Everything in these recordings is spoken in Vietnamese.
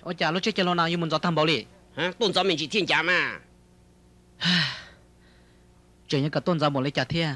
我家路这街路呢，有门找担保哩。 啊，tôn giáo mình chỉ thiên giả mà. Chỉ như cả tôn giáo một lấy trả thiên.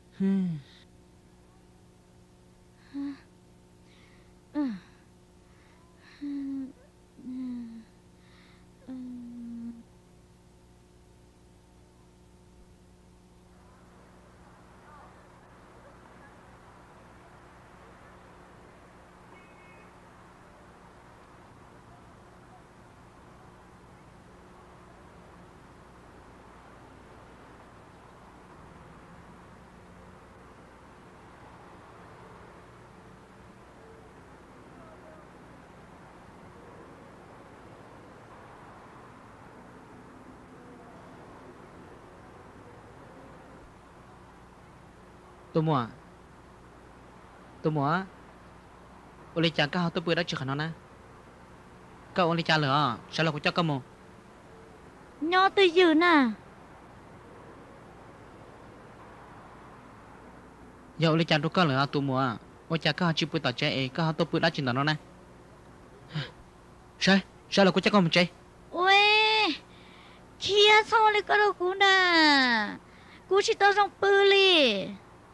Tôi mua Oli cha cao tôi bữa đã chưa khả năng nè cao Oli cha lửa sao là của cho cơ mồ nhỏ tôi dữ nè giờ Oli cha tôi cao lửa tôi mua Oli cha cao chỉ bữa tao chơi cao tôi bữa đã chưa nó nè sao là của cho cơ mồ chơi ôi kia sao lại có đâu cú nè cú chỉ tao trong bự li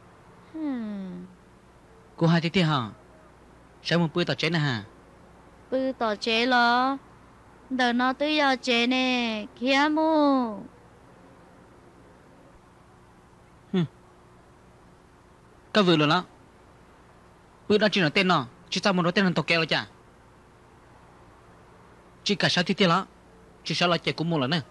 cô hai tí hả sao một bữa tao chơi nè hả bự tao chơi lo đợt nó tới giờ chơi nè kia mu cái vừa rồi đó bữa đó chỉ là tên nó chỉ sao một đôi tên là tao kêu rồi chả chỉ cả sáu tí đó chỉ sao là chơi cũng một lần nè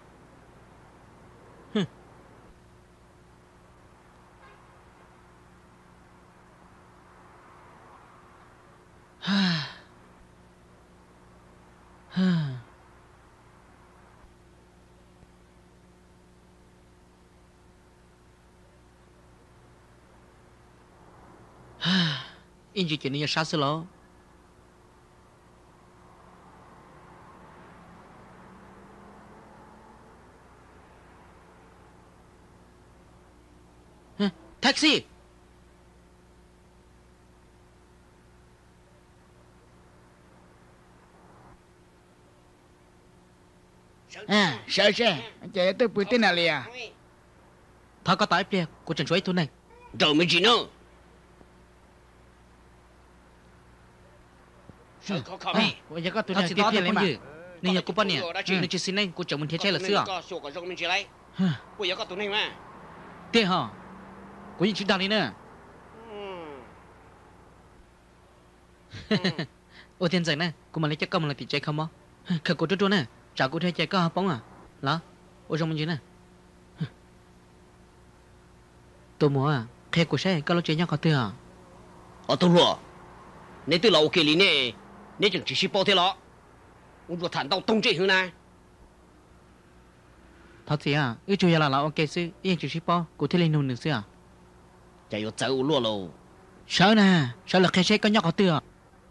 in chỉ chuyện này sao xí lo taxi Sợ chạy tôi bữa tên nào liền thôi có tải kia của Trần Chuối thôi này Rồi mới chỉ nữa. Bây giờ có tụi này tiếp theo lấy mà nên giờ cô bao nhiêu nên chỉ xin này cô chồng mình thiết chạy là xưa Bây giờ có tụi này mà thế hả có những chuyện đạo lý nữa ô thiên dạy nè cô mà lấy chắc cầm là thì chạy không á khởi cô trốn nè chả cô thấy chạy có bóng à lá ô trong mình gì nè tôi mua à khi cô sẽ có lúc chạy nhau có tiền à tôi rồi nếu tôi là ok lý nè nếu chẳng chỉ是包贴了我若谈到东这hướng này thật gì à ý chủ yếu là ok chứ ý chỉ ship bao cô thấy lên nôn nữa chứ à chả có cháu luôn rồi sao nè sao là khi sẽ có nhau có tiền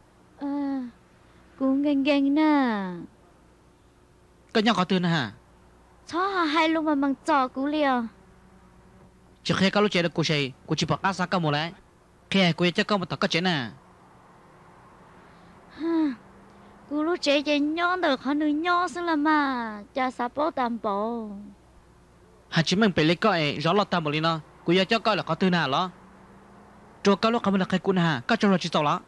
cũng ghen nè có nhau có tiền nè hả chó hai lúc mà bằng trò cú liều chỉ khi có lúc chạy được cô chỉ bảo asa cả một lại khi cô chắc có một tờ có chuyện nè cú lúc chạy nhon được họ nữ nhon xí là mà cha sa bố tạm bộ hả chỉ mình phải lấy coi rõ lọt tạm bộ đi nó cô giờ cho coi là có tiền nào đó cho có lúc không được hay cô nè có cho rồi chỉ tao đó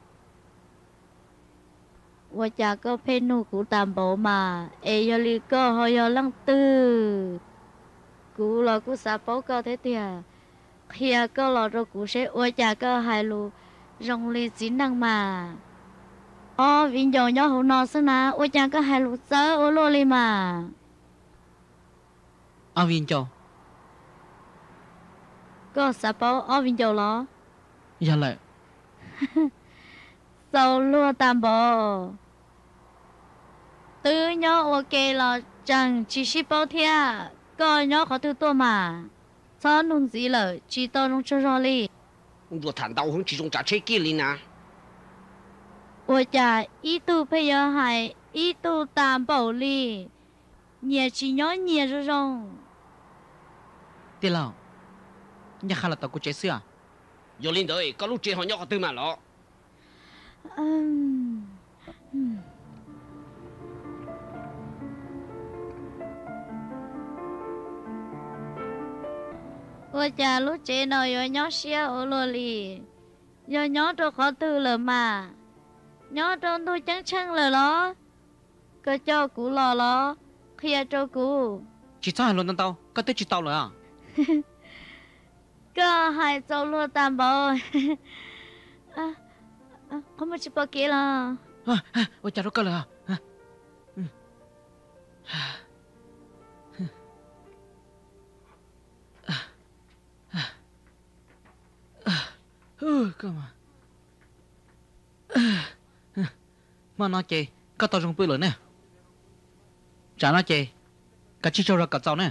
我家个配奴古淡薄嘛，哎呀哩个好要啷子，古了古啥包个的点，kia个了着古些我家个海路，容易只能嘛。哦，vin有要好闹是呐，我家个海路走我落里嘛。 à viên cho có啥包哦 vin 有了， giờ lại 走路淡薄。từ nhỏ ok là chẳng chỉ ship bao thia, có nhỏ có từ to mà, sao nung gì了，chỉ到弄吃肉哩。 我若谈到我其中加车给你呢我家一度培养还一度担保哩，年纪nhỏ年这种。 tiền nào nhà khai là tao có chế xưa à giờ lên tới có lúc chơi họ nhóc tư mà nó ôi cha lúc chế nó rồi nhó xia ở lò lì rồi nhó cho khó tư lờ mà nhó trong tôi trắng trắng lờ đó cơ cho cú lò đó khi cho cú chỉ sao luôn tao có tới chỉ tao rồi à cơ hai châu luôn tam bò không có chỉ bao kia là ôi cha nó cơ là cơ mà nó chê có tao trong bữa rồi nè chả nó chê cả chi cho ra cả tao nè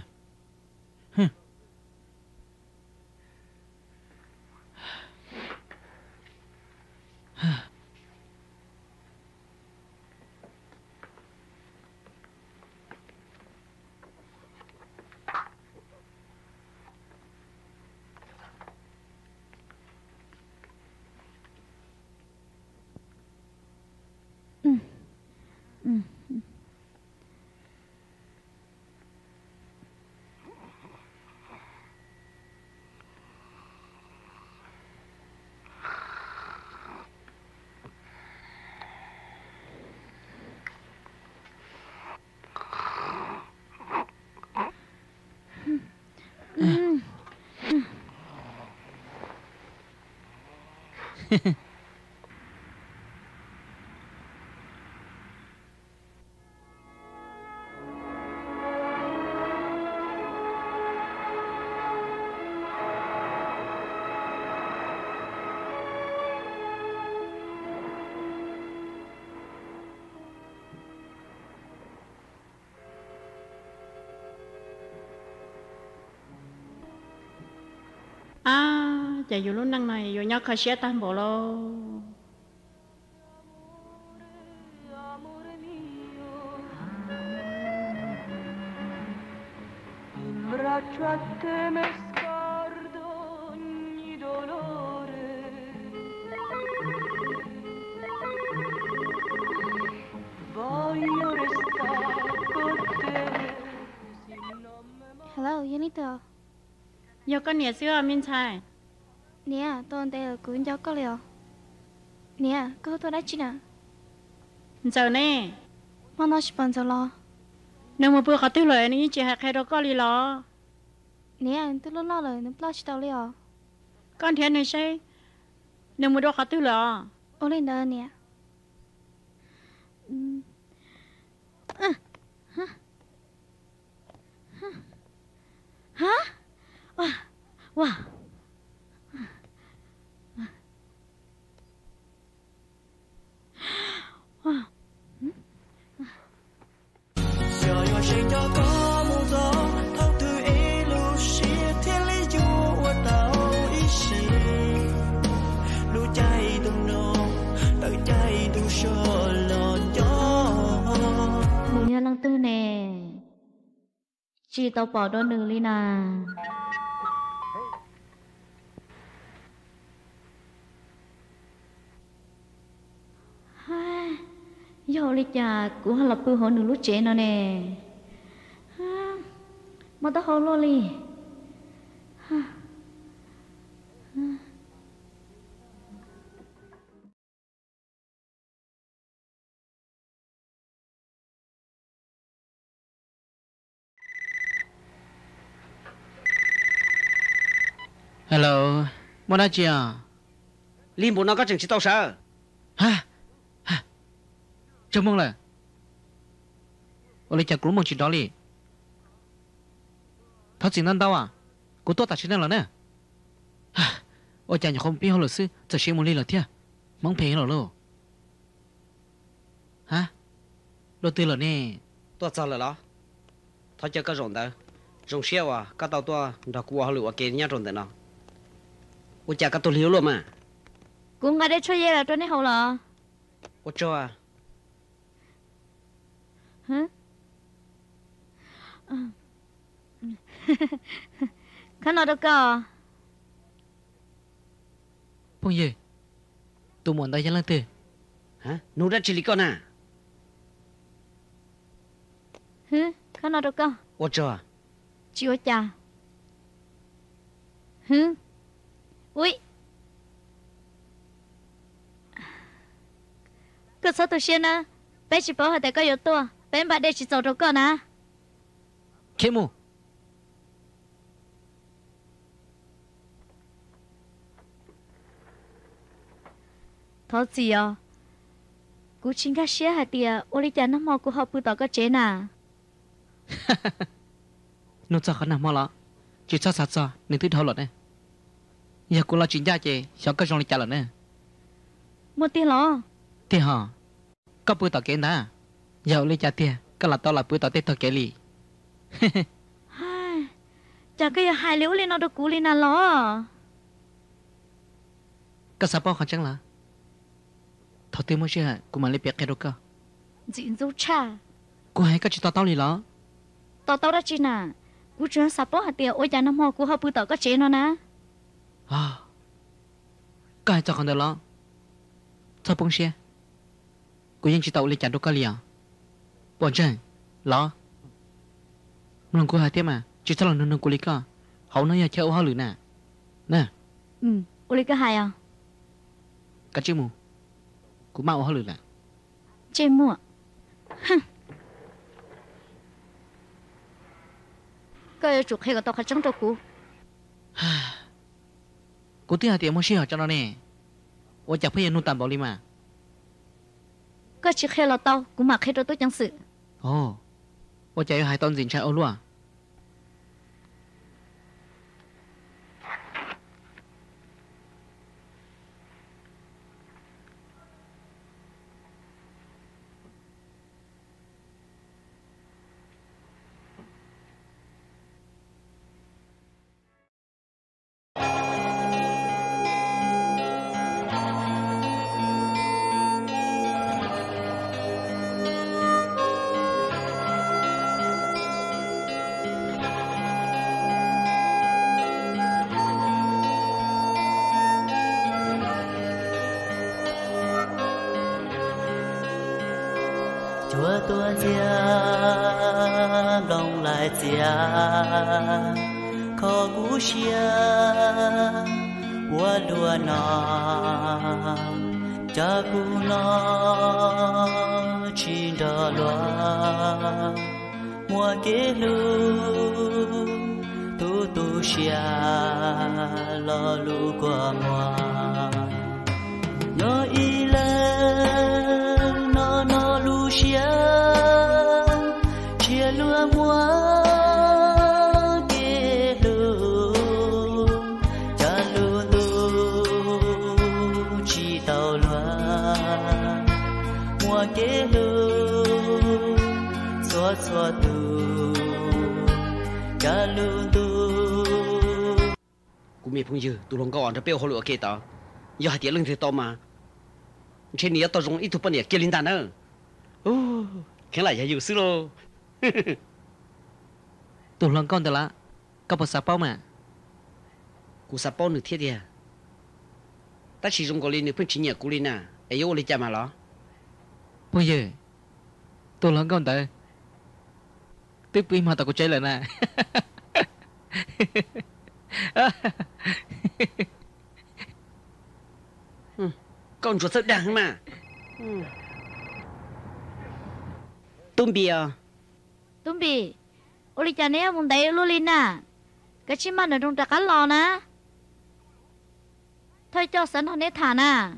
giờ dù lúc năng này dù nhóc khai xe tan bộ lô braccio a te me scordo ogni dolore voglio restare con te hello Yanito giờ con nhẹ xưa minh trai nè tôi đây là cuốn cho có liều nè có tôi đã chín à giờ nè mà nó chỉ bằng giờ lo nếu mà bữa khó tư lợi nên chỉ hạt hay đâu có lý lo nè tôi lo lo rồi nó lo chỉ tao liều con thiệt này say nếu mà đâu khó tư lợi ô lên đó nè hả wow wow wow giờ yo sinh cho có một gió thâu từ ý lu xia thiên lý vua tao ý xì lu chạy tung nô tự chạy tung sờ lò gió mùi nhớ lăng tư nè chỉ tao bỏ đôi nửa ly nà giờ đi chả cũng hay là bự hơn nửa lúc trẻ nó nè mà tao không lo li hello muốn nói gì à Linh bố nó có chừng chỉ tao sao hả chào mừng là tôi lấy chặt cú một chuyện đó đi tháo chỉ nên đâu à cú tôi tachi nên là nè ôi chàng nhà không biết họ luật sư giờ xem một ly là thiệt mong phê rồi luôn hả đồ tư là nè tôi sao là đó thôi cho cái rồng đó rồng xeo à cái tàu tôi đã qua họ lựa kia nhá rồng đó nào ôi chả cái tôi liều luôn mà cũng ngay đây chơi là tôi này hậu là ôi cho à hả khán nào đâu cả phong gì tôi muốn đây cho lần tư hả nô đã chỉ lý con à hả khán nào đâu cả ôi cho à chịu cha hứ ui cơ sở tu sĩ nè bé chỉ bảo họ tại có yếu tố bé bà đây chỉ走着个nè Khế mù. thọ gì à cú chính cái xe hạt tiệt ô lý cha nó mò cú học bự tao có chế nè Nó cho khả năng mò lọ. Chỉ cho sát cho, nên thứ thâu lọt nè. Giờ cô là chuyện gia chê, sao có trong lịch trả lọt nè. một tiền lo Thế hả? Có bữa tao kể nè. Giờ lịch trả tiền, có là tao là bữa tao tết tao kể lì. chả cái hai liễu lên nó được cú lên nè lo Có sao bao khả chẳng là. Thảo tiêu mới chưa, cô mà lấy bẹt cái đâu cơ. dịn dấu cha Cô hay có chỉ tao lì lọ. tao đã chi nè cú chuyện sắp bỏ hạt tiệt ôi cha nó mò cú học bự tao có chế nó nè À. Có hay cho con được lọ. Sao bông xe. Côยังchỉ tao lịch trả đâu cơ lì à. Bọn chân, lọ. Lần cô hay thế mà, chỉ cho lần nâng cô lịch cơ. Hậu nó nhà chơi ô hao lử nè. Nè, ô lý cái hai à cả chứ mù. Cô mau ô hao lử nè. chế mua cái chuột hay cái tao khai trắng cho cú Cô tiếc hạt tiền mua xe cho nó nè. Ô chả phải nuôi tạm bảo đi mà. cái chiếc hay là tao cú mặc hay rồi tôi chẳng sự Ồ. Ô chả hai ton dính trái ô luôn à. Chúa tua chia lòng lại chia khó cú chia qua đua nó cha cú nó chỉ đỡ loa mua kế lu tu chia lo lu qua mua nó y lên nó lu chia chia lúa mua kế lu cha lu tu chỉ tàu lúa mua kế lu xóa tu cha lu tu cú mẹ phong dư tụ lòng cao ăn cho béo hồ lụa kê tao giờ hạt tiền lưng thì tao mà trên này tao dùng ít thuốc bẩn này kia linh đàn nữa khen lại hay dữ xứ lô Tụi lần con được lá. Có một sạp bao mà. cú sắp bao nửa thiết đi à ta chỉ dùng cái linh nửa phân chỉ nhẹ cú linh à ấy yêu linh chả mà lo Bây giờ. Tụi lần con tới. Tiếp đi mà tao có chơi lại nè. con chuột thật đáng mà tôm bia tụi bị ô lý cha này muốn đẩy luôn lên nè cái chim ăn ở trong trạc cá lò nè thôi cho sẵn họ nét thả nè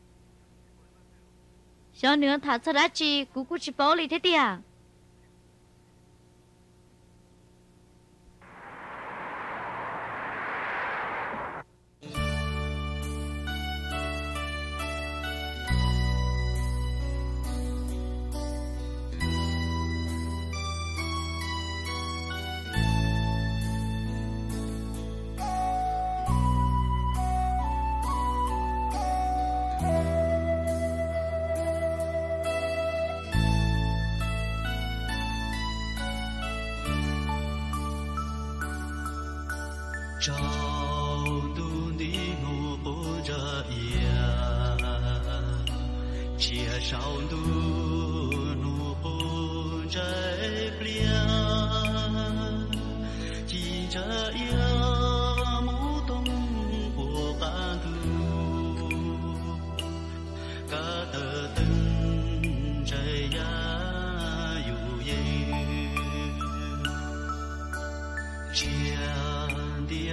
cho nữa thả cho đã chi cú chỉ bảo lý thế tiệt trao tu đi ngô bố ra ia chia sao tu ngô bố trái bia chỉ ra ia mũ tông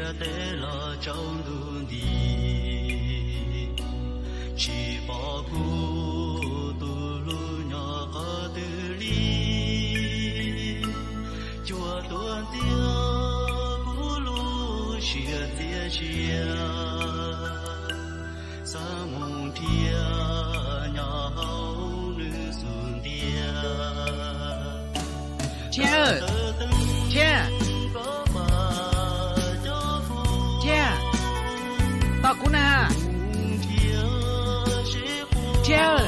tế là trong đường đi chỉ bỏ cu tu lu nhỏ có tư lý chùa tuần tia cu lu chia tia chia sa mong tia nhỏ hậu nữ xuân tia Che ơi Che Che Tao cũng nè Che ơi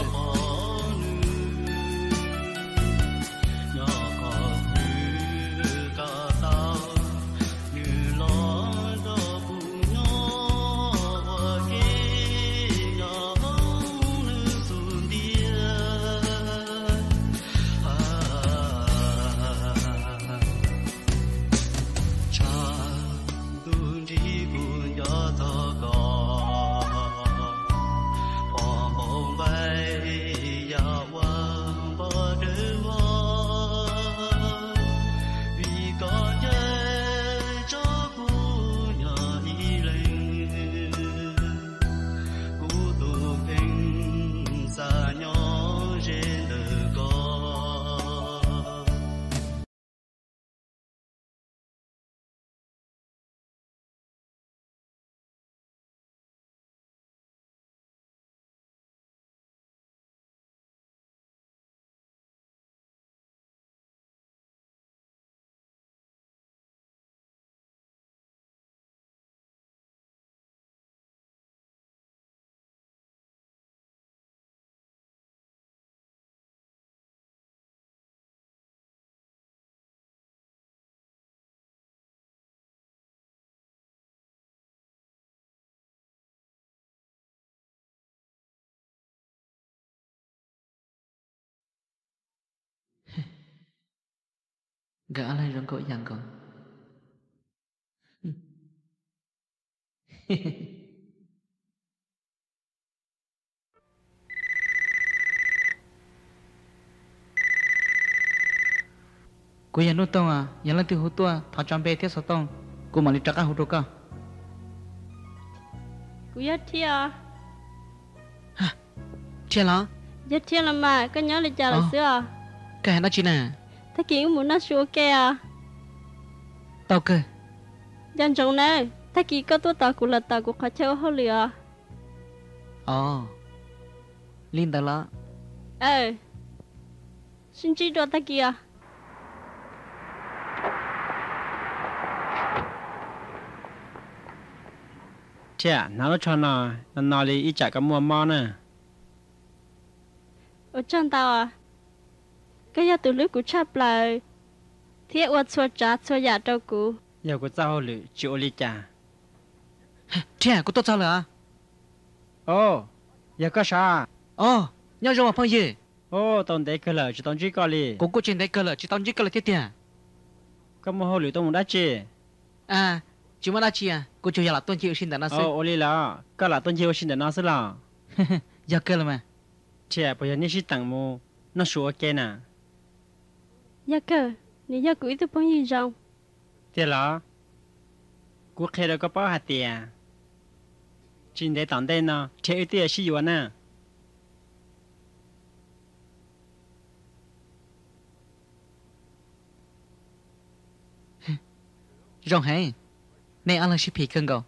Gã lại rong cội giang con cô nhà nút tông à nhà lên từ hút tua tháo chọn bê thiết sáu tông cô mà đi trắc hút đâu cả Cú nhất thia Che là nhất thia là mà có nhớ là chả là xưa cái nó chỉ nè ta kiến muốn nó xua kè à tao cơ dân trong này ta kiến có tôi tao cũng là tao cũng khó chơi hơn lừa Linh ta là xin chỉ cho ta kia Chà, nó cho nó đi ít chạy cái mua món nè. ở trong tao à cái nhà tụi lưới của chắp lại thiết vật xua trả xua giả trâu cũ Giờ có sao lử chịu đi chả. Che cô tốt sao là Ô, giờ có sao? nhau rồi mà phong gì Ô, tao để cái lợ chỉ tao chỉ có đi. cô trên đây cơ là chỉ tao chỉ cơ là thiết tiền Có mua hồ lử tao muốn đá chi. chỉ mà đã chi cô chủ nhà là tuân chịu xin đã nó sẽ Ô, đi là, có là tuân chiêu xin để nó sẽ là. giờ cơ là mà Chà, bây giờ ní sĩ tặng mua, nó sủa kê nè. nhà cơ nếu nhà cũ tôi bao nhiêu rong Thế là, cuộc khai đó có bao hạt tiền. Chính để tặng đây nè, chế tiền sĩ yuan nè. rong hay nè anh là ship phí cân cầu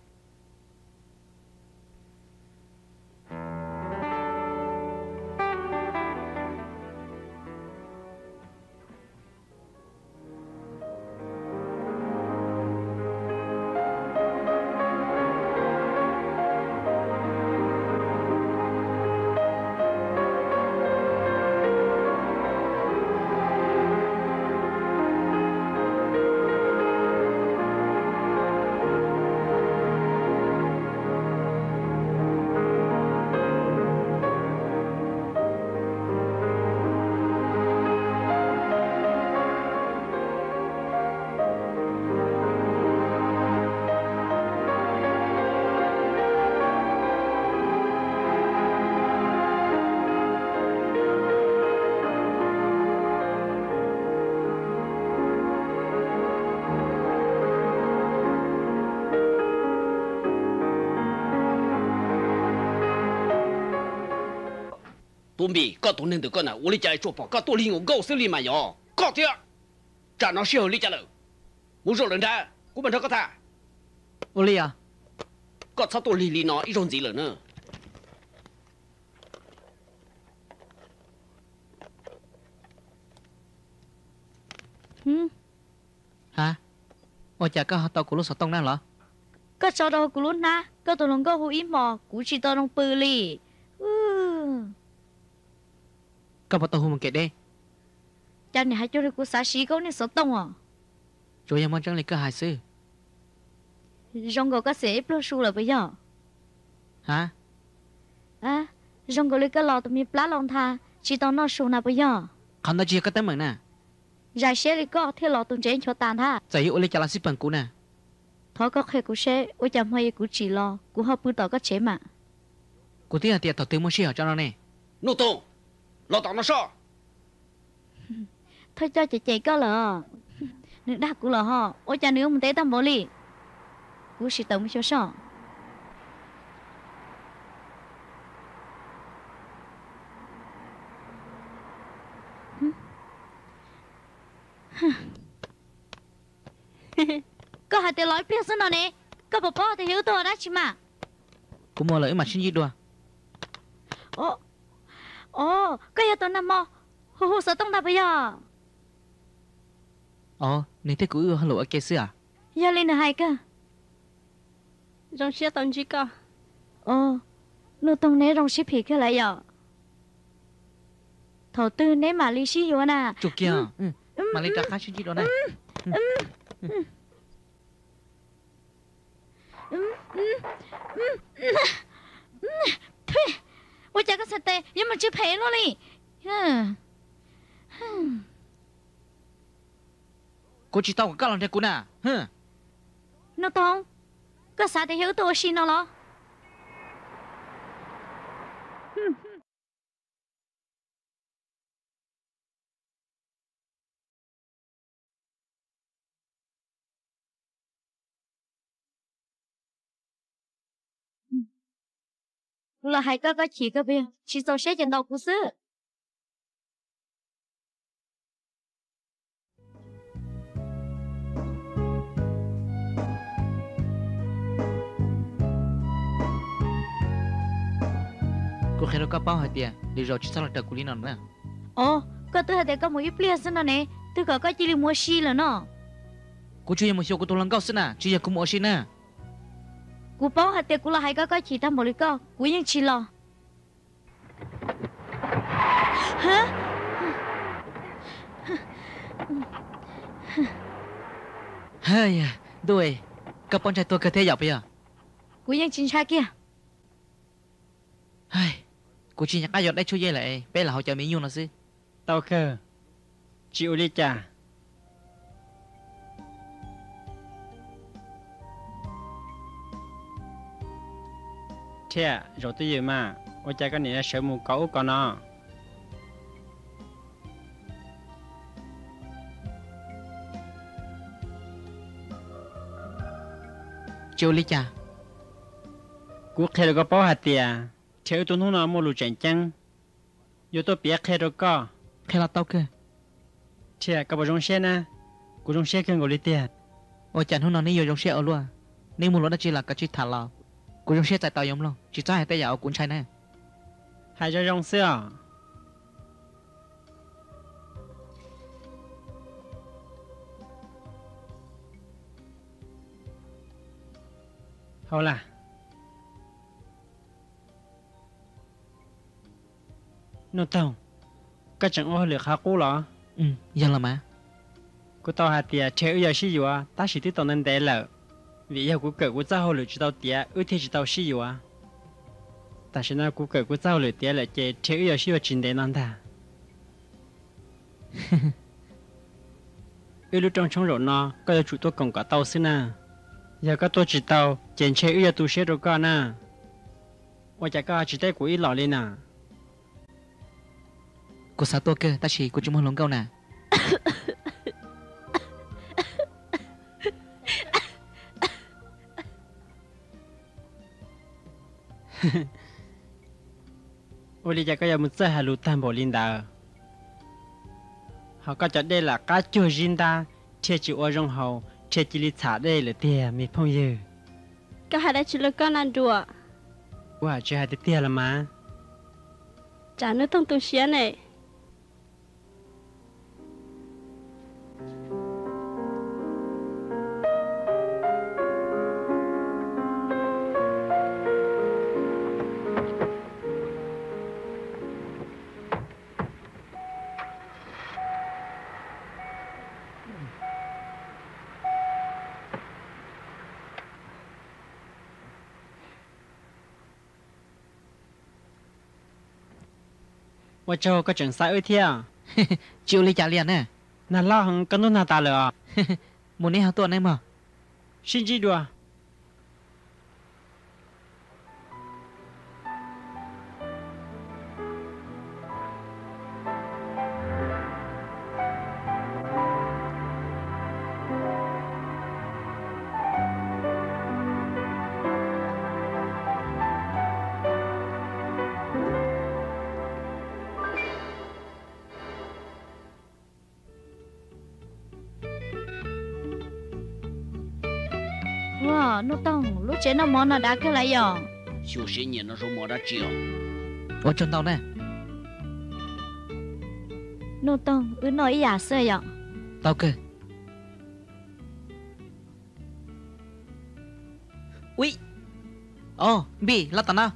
多米搞多能的个呢，我哩家做包搞多哩我搞手里嘛哟，搞掉，站到时候哩家了，我说人家，我们这个他， ô ly à 搞差多哩哩呢，一种子了呢。 hả ô chả có tàu của lúc sợ tông nào hả ก็จอดอกูลุ้นนะก็ตัวลงก็หูอีหมอกูชีตอลงปือลี่อือ có bao tàu hùng kẹt đây จันเนี่ยให้จุดกูสาชีก็เนี่ยสตงอ่ะ rồi em muốn chẳng lấy cơ hại sư รองก็เสียเปลือกชูเลยไปย่อ hả อ่ะรองก็เลยก็รอตัวมีปลาลองทาชีตอนนอชูนะไปย่อ không nói chia có tới mừng nè ยายเชื่อเลยก็ที่รอตัวเจนชดตานท่า giải hiệu ô ly chả là ship bằng cú nè เพราะก็เคยกูเช่ว่าจำไม่กูจีรอกูหอบปืนต่อก็เฉมา cú tiếc là tiệt tàu tư mua xe cho nó nè 弄懂，老当那啥， thôi cho chị có lỡ nước đáกูlỡ ho ôi cha nếu mình té tâm bố liกูchỉ tổng cho sao có hai tiền lói biết sao nào nè có bà thì hiểu tôi đó chị mà cú mua lợi mà xin gì đùa ồ có hiểu tôi nằm mò hù hù sợ tông đạp bây giờ nếu thế cú hello ở kia sư à giờ lên là hai cơ rong xe tông chỉ có nô tông nế rong ship thì cái lại giờ thầu tư nế mà li xí vô nè chụp kia mà lấy trả khá xin gì đó này thôi ôi cha cái sợi tê nhưng mà chưa phê luôn đi cô chỉ tao có làm thế cú nè nô tông có sao thì hiểu tôi xin nó lo là hai cái chỉ cái bên chỉ cho xe trên đầu của sư cô khai đâu có bao hạt tiền để rồi chỉ sao là cú đi nào nữa có tôi hay có một ít lia xin nè tôi có chỉ đi mua xi là nó cô chưa một số cô tôi lần cao xin à chỉ là cô mua xin à cú bao hạt tiền cú là hai cái chỉ tao một lý co cúยังchỉ lo hả hey đôi các con trai tôi cơ thể dọc bây giờ cúยังchính xác kia hey cô chỉ nhắc ai giọt đấy chui dây lại bé là họ chờ mỹ nhung là sư tao khờ chịu đi chả thế rồi tới giờ mà ôi cha cái này là sợ mù cẩu con nó chiều lý cha cú khai được bao hạt tiền theo tôi nói mua lụa chén chăng yo tôi biết khai được có khai là tao cơ thế các bạn trong xe nè cú trong xe cần gọi đi tiền ôi chẳng hôm nào ní vô trong xe ở luôn nếu muốn nó chỉ là cái chuyện thà là cô trong xe tại tàu giống luôn chỉ cho hai tay dạo cuốn chai nè hai cho trong xe à hầu là nó tao cái chẳng ô liệt khá cũ lọ giờ là mà cô tao hạt tiền chơi giờ xí à ta chỉ tiếp tục nên để lợ vì giờ cô cởi cô giao hồ lửa chỉ tao tiền ước thì chỉ tao xí à ta sẽ nói cô cởi cô giao lửa tiền là chơi giờ xí vào chính để non ta lúc trong rồi nó có giờ chủ tôi còn cả tao xí nè giờ có tôi chỉ tao chèn chơi giờ tôi sẽ rồi con nè ôi chả có chỉ tay của ít lọ lên nè cô sao tôi cơ ta chỉ cô chỉ muốn lồng câu nè ôi lý cái giờ muốn chơi hà lụt tam bộ linh đà họ có cho đây là cá chua rin ta chơi chịu ở trong hậu chơi chỉ lý trả đây là tiền mi phong dư cái hai đã chỉ là con ăn đùa wow chơi hai tiền là mà chả nữa tông tu xía này ว่าเจ้าก็จังสายเอ้ยเที่ย chịu lý trả liền nè น่าล่าหังกันนู่นน่าตาเลยอ่ะ muốn đi hàng tuần này mà ชินจีดัว wow nó tông lúc chế nó món nó đã cái lại rồi 小些年的时候没得教， ở chân tàu nè nó tông nói giả sơ rồi tàu cơ ui oh bi lát tao nào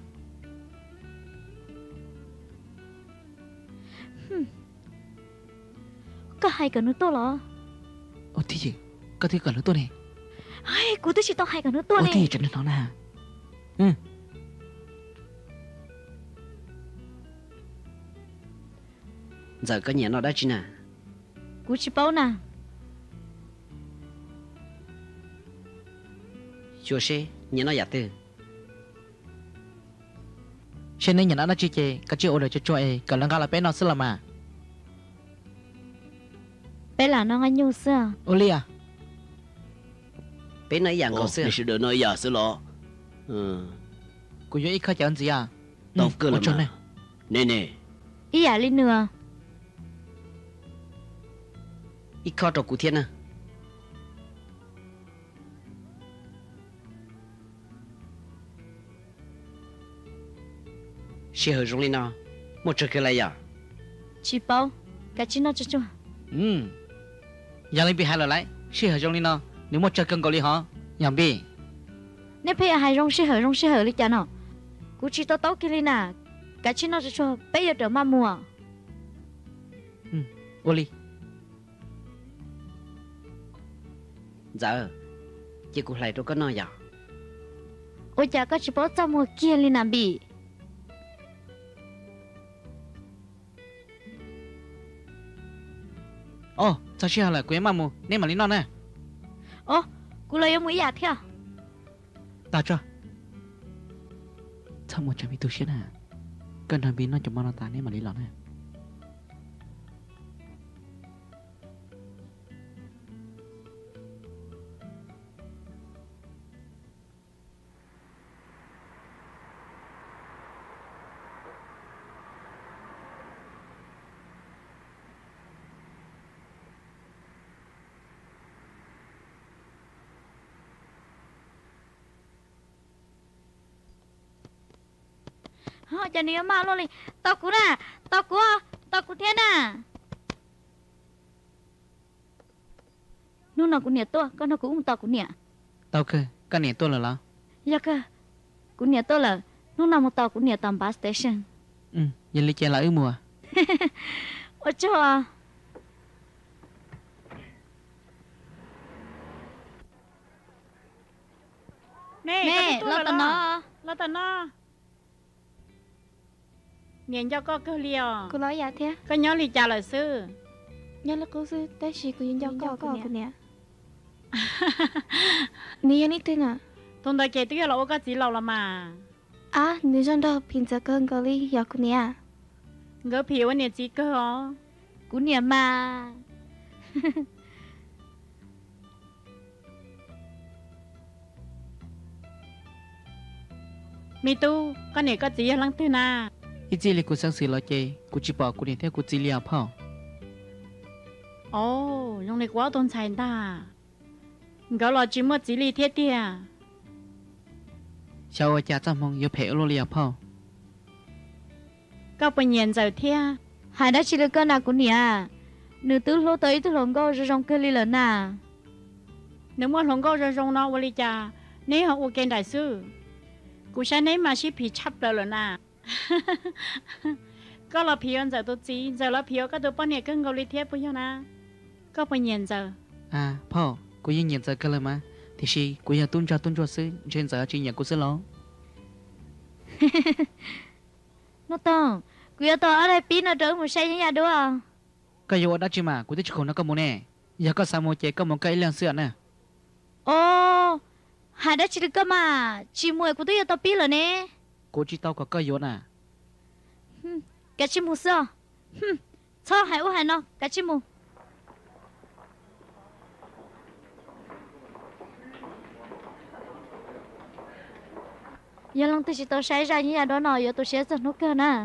có hai cái nữa to lo ô thì gì có thứ cần nữa tôi này ai cô tôi chỉ tao hai cái nữa to ô này thì chuyện nó nè giờ cái nhà nó đã chín à, cô chỉ bao nè 小些年了也得， cho nên nhà nó chỉ chơi cái chuyện ở đây cho ấy còn lần là bé nó sẽ làm mà bé là nó ngay nhu sơ ô li à 别那养狗是你，是的那雅思了， cô yêu ít khai chọn gì à Tao cơ ở là chân mà. này 奶奶， ý giả lên nữa 一靠着古天呢， sẽ hơi rung lên nào, một chút cái này à, chỉ bao cái chỉ nó cho cho nhà lên bị hai lần lại sẽ hơi trong đi nó nếu một chơi cân có lý hả nhà bị nếu bây giờ hai rong sẽ hở đi chả nó cô chỉ tao tao kia lên nè cái chỉ nó cho bây giờ trở mà mua ô li giờ, chỉ cụ lại đâu có nói à, ôi chả có chỉ bao tao mua kia lên nè bị ô sao sẽ là quên mà mua nên mà lý nó nè ô cô lấy mũi giả theo tao cho sao một trăm bị tu sửa nè cần thằng bị nó chụp nó ta nên mà lý nó nè hả chả níu mà luôn đi tao cú thế nè nó nào cũng nhẹ to con nó cũng tao cũng nhẹ tao cơ cái này tôi là lo dạ cơ cũng nhẹ to là nó nào một tao cũng nhẹ tầm bus station giờ lý chơi là ư mùa ôi trời nè lo tao nó lo tao nó miền cho có liều cô nói dạ thế có nhớ lì chào lời sư nhớ là cô sư tới chỉ cô nhìn cho cô nè nè nè tên à thôn đời chạy tới là ô có chỉ lâu là mà à nè trong đó pin giờ cơn cô đi dạ cô nè ngỡ phiếu anh chỉ cơ hả cũng nhẹ mà mi tu con này có chỉ lăng tư na ít gì là cô sáng sớm lo chơi cô chỉ bỏ cô đi theo cô chỉ liao phao ồ dùng này quá tôn xài ta gọi là chỉ một chỉ lý thiết tia sau cha cha mong yêu phèo lo liao phao có bao nhiêu giờ thia hai đã chỉ được cái nào của nè nữ tứ lô tới từ lòng câu rồi trong cái ly lớn à nếu mà lòng câu rồi trong nó vậy cha nếu họ ok đại sưกูใช้ในมาชิผีชับเลยนะ ก็เราผีอันจะตัวจีจะเราผีก็ตัวป้อนเนี่ยก็เกาหลีเทียบไปยังนะก็ไปเย็นจะ à phao cô yên nhận giờ cái là mà thì si cô yêu tuân cho sư trên giờ chỉ nhận cô sư lo nó to cô yêu to ở đây pin nó trở một xe như vậy đúng không cái yêu đã chỉ mà cô thích không nó có muốn nè giờ có sao mua chơi có một cái liên sữa nè ồ hai đã chỉ được cái mà chỉ mua cô tôi yêu to pin rồi nè cô chỉ tao có cái yêu nè cái chỉ mua sao cho hai ô hai nó cái chỉ mua giờ lần tôi chỉ tôi sai ra như vậy đó nè giờ tôi sẽ giật nó cơ nè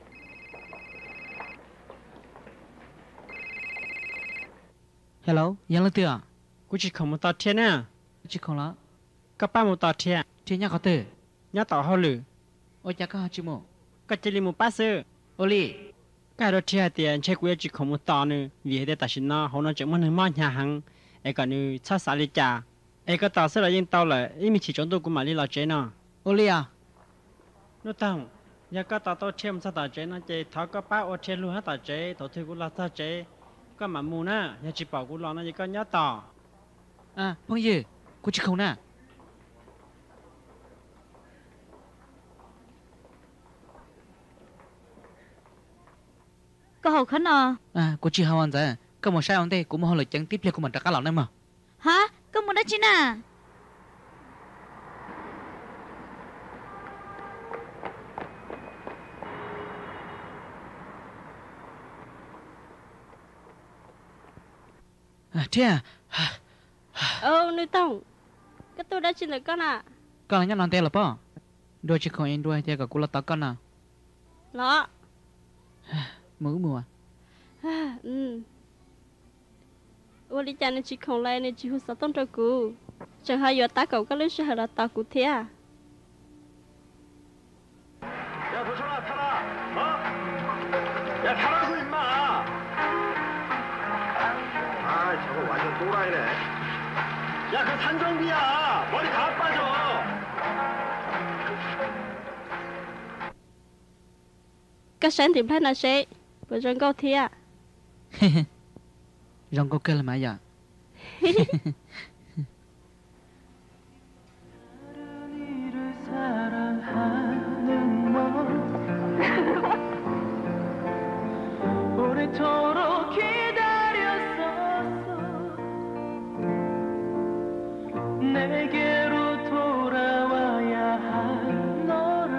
helloยังเลยเตือกูchỉ không một tao thiên nè chỉ khôngละก็ป้าmột tao thiên ที่ยังเขาเตือ nhớ tao hao lử โอ้ยจะก็หาจิโมก็จะรีบป้าซื้อโอลี่ cái đó thiên tiền chơiกูchỉ không một tao nữa vì thế ta xin nó họ nó chỉ muốn hơn món nhà hàng ai còn như sát sát đi trả ai có tao sẽ là yên tao là ý mình chỉ chọn tôi cũng mà đi làm chế nó โอลี่อ่ะ nó tao giờ có tao xem sao tao chế nó chế tháo cóป้าở trên luôn hết tao chế tao thuê cũng là tao chế có mà mù nè giờ chỉ bảo cũng lo nó chỉ có nhớ tao อ่ะพ่อยืกูจะเขาน่ะ có hậu khấn à อ่ะกูจะหาวันจ้ะก็มาใช้วันเต้กูมาหาเลยจังติ๊บเลยกูมันจะก้าวหลังได้มั้ย hả có muốn đã chín à thế à nữ tông cái tôi đã xin được con à ก็แล้วยังนอนเต้หรอป่ะด้วยชิคของเองด้วยเต้กับกูละตากันน่ะ đó มือ我哩家呢只空来呢只好少动着股，正好有打狗个律师和他打股贴啊。 야 도철아 타라 어? 야 타라고 임마 아 저거 완전 또라이네 야 그 산정비야 머리 다 빠져 ก็ฉันถึงพระนาเชบนจนก็เทีย rong có cơ là mà dạ 오래도록 기다렸었어 내게로 돌아와야 할 너를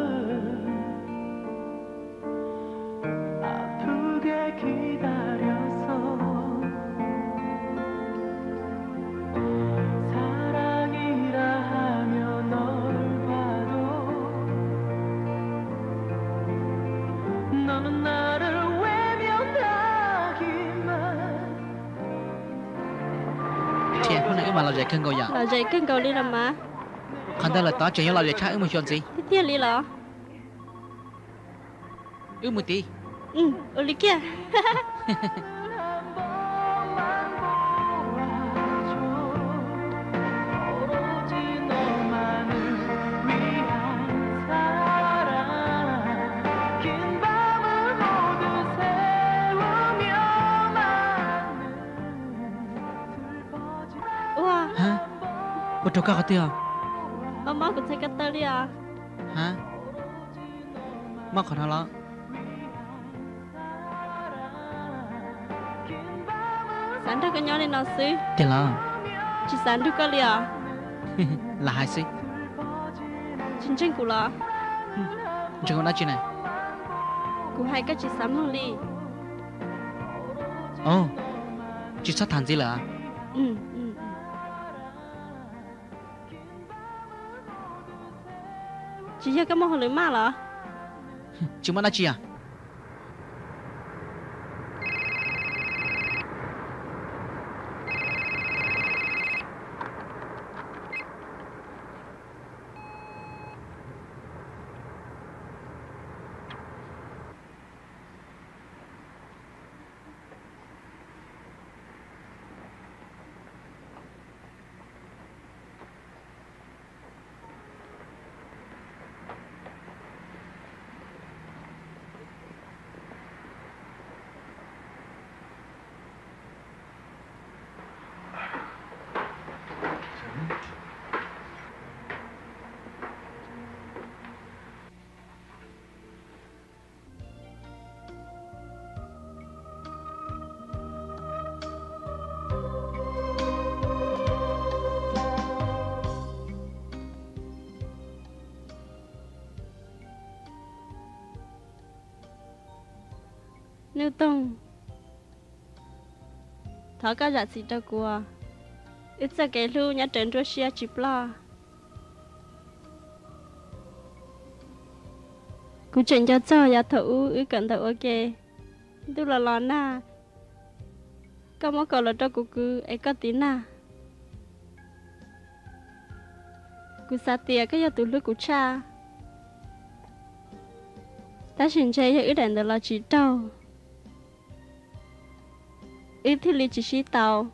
아프게 기다렸어 사랑이라 하며 널 봐도 너는 나를 thế hôm nay mà làm gì cân cầu dạ làm gì cân cầu đi làm mà khán giả là tao chỉ làm gì khác ư mà chuyện gì thế thiên lý lọ ư một tí ở lý kia cô cho các tiêu 엄마 그 책가 딸이야 hả mất khỏi nó lo sáng thức cái nhỏ này nó xí tiền lo chỉ sáng thức cái liền là hai xí chính chính của nó chẳng có nói chuyện này của hai cái chỉ sáng một ly ồ chỉ sát thành gì là chỉ cho cái món lưỡi mà lọ Chứ mà nói chi à? Nếu tông thở cả dạ xịt đâu qua ít ra cái lu nhá trên Russia chip la cú chuyện cho ya thử ý cần thử ok tôi là lo na có món còn là cho cú cứ ấy có tí na cú sa tia cái ya tụi lúc cú cha ta xin chơi ya ý định được là chỉ đâu ít thì lý chỉ xí tàu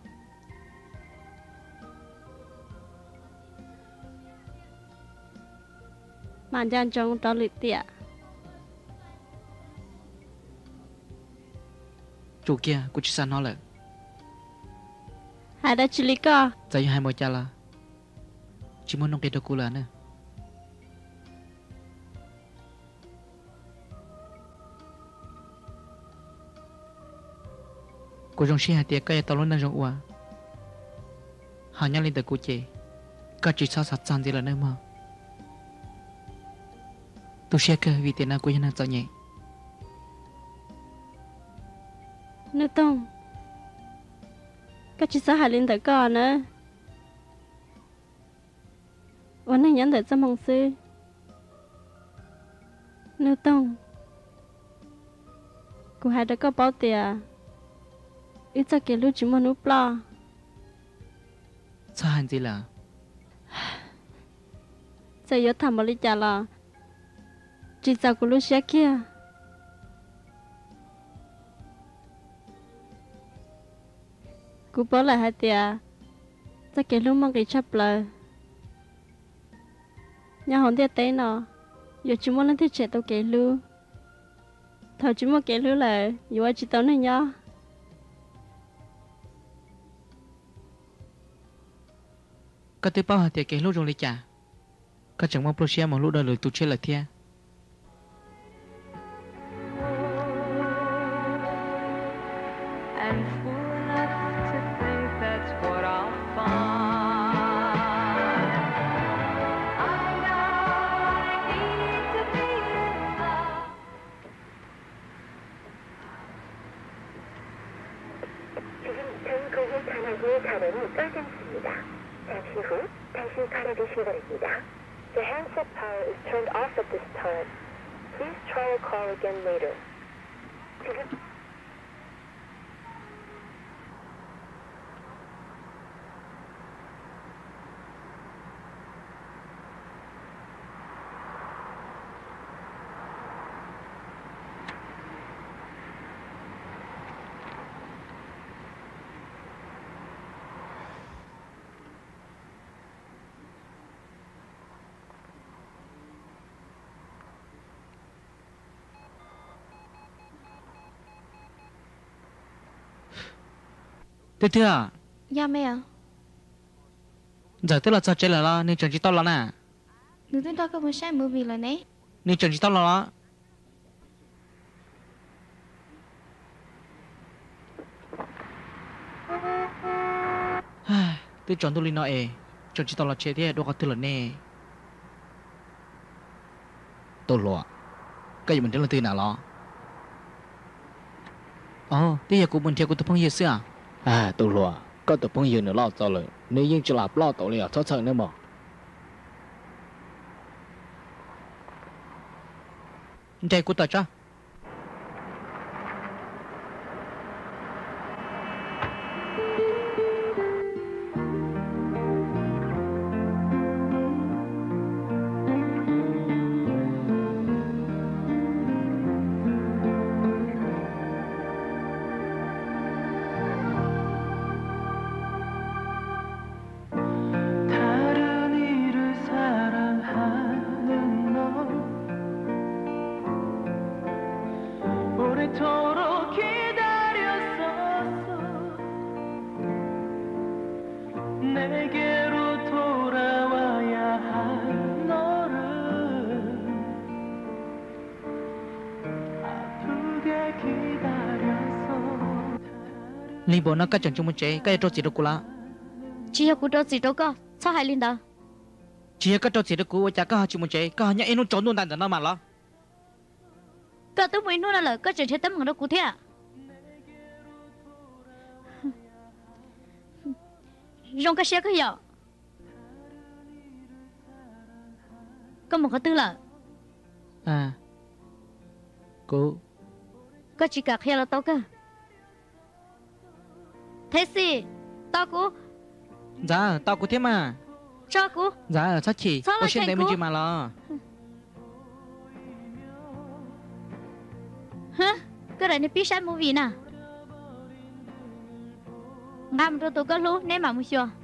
màn gian trong đó lịch tiệ Chỗ kia, cô chỉ sao nó là hai đã chỉ lý co Tại hai môi cha là Chỉ muốn nông kia đâu cô là nữa Cô trong xe hai tiệc cái tao luôn đang rong ua Họ nhắc lên từ cô chị Có chỉ sao sạch sang gì là nơi mà Tôi xe cơ vì tiền nào cô nhân tạo nhẹ Nữ tông có chỉ sao hai lên tới co nữa ủa này nhắn tới cho mong sư Nữ tông cô hai đã có báo tiền ít ra cái lúc chỉ muốn núp lo Sao hành gì là giờ yếu thầm bảo lý trả là chỉ sao của lúc xe kia cô bảo lại hai tia ra cái lúc mong cái chấp lời nhà hòn tia tế nó giờ chỉ muốn lên thiết trẻ tao cái lưu thầu chỉ muốn cái lưu là dù ai chỉ tao này nhá Có tới bao hạt tiệc cái lúc rong lấy trả Có chẳng mong xe một lúc đời lời tụi chơi là thia The handset power is turned off at this time. Please try a call again later. Thế thưa à Dạ mẹ à Giờ tức là sao chơi là nên chẳng chỉ tao là nè Nữ tên đó có một sai mưa vì là nè Nên chẳng chỉ tao là Tôi chọn tôi lên nói Chẳng chỉ tao là chơi thế đâu có tư là nè Tôi lọ Cái gì mình đến là tư nào lo Ồ, thế giờ của mình theo của tôi phong nhiệt xưa à? Tôi lùa, có tôi phong nhiệt nữa lo cho rồi. Nếu như chỉ là lo tổ liền cho sợ nữa mà. Chạy của tao cho. Linh bộ nó các chẳng chung một chế, cái trò gì đâu cô lá. Chỉ có trò gì đâu cơ, sao hay linh đó? Chỉ có trò gì đâu cô, chả có họ chung một chế, có họ nhảy nó trốn luôn đàn nó mà lo. Cơ tôi mới nói là cơ chẳng thấy tấm người đó cụ thể à? Rong cái xe cái gì? Có một cái tư là. À, cô. Có chỉ cả khi là tao cơ. Thế gì? Tao cô. Dạ, tao có thế mà. Cho cô. Dạ, chắc chỉ. Có chuyện đấy mình chỉ mà lo. Hả? Cái này biết sao mua gì nè? Ngắm rồi tôi có lú ném mà mua chưa?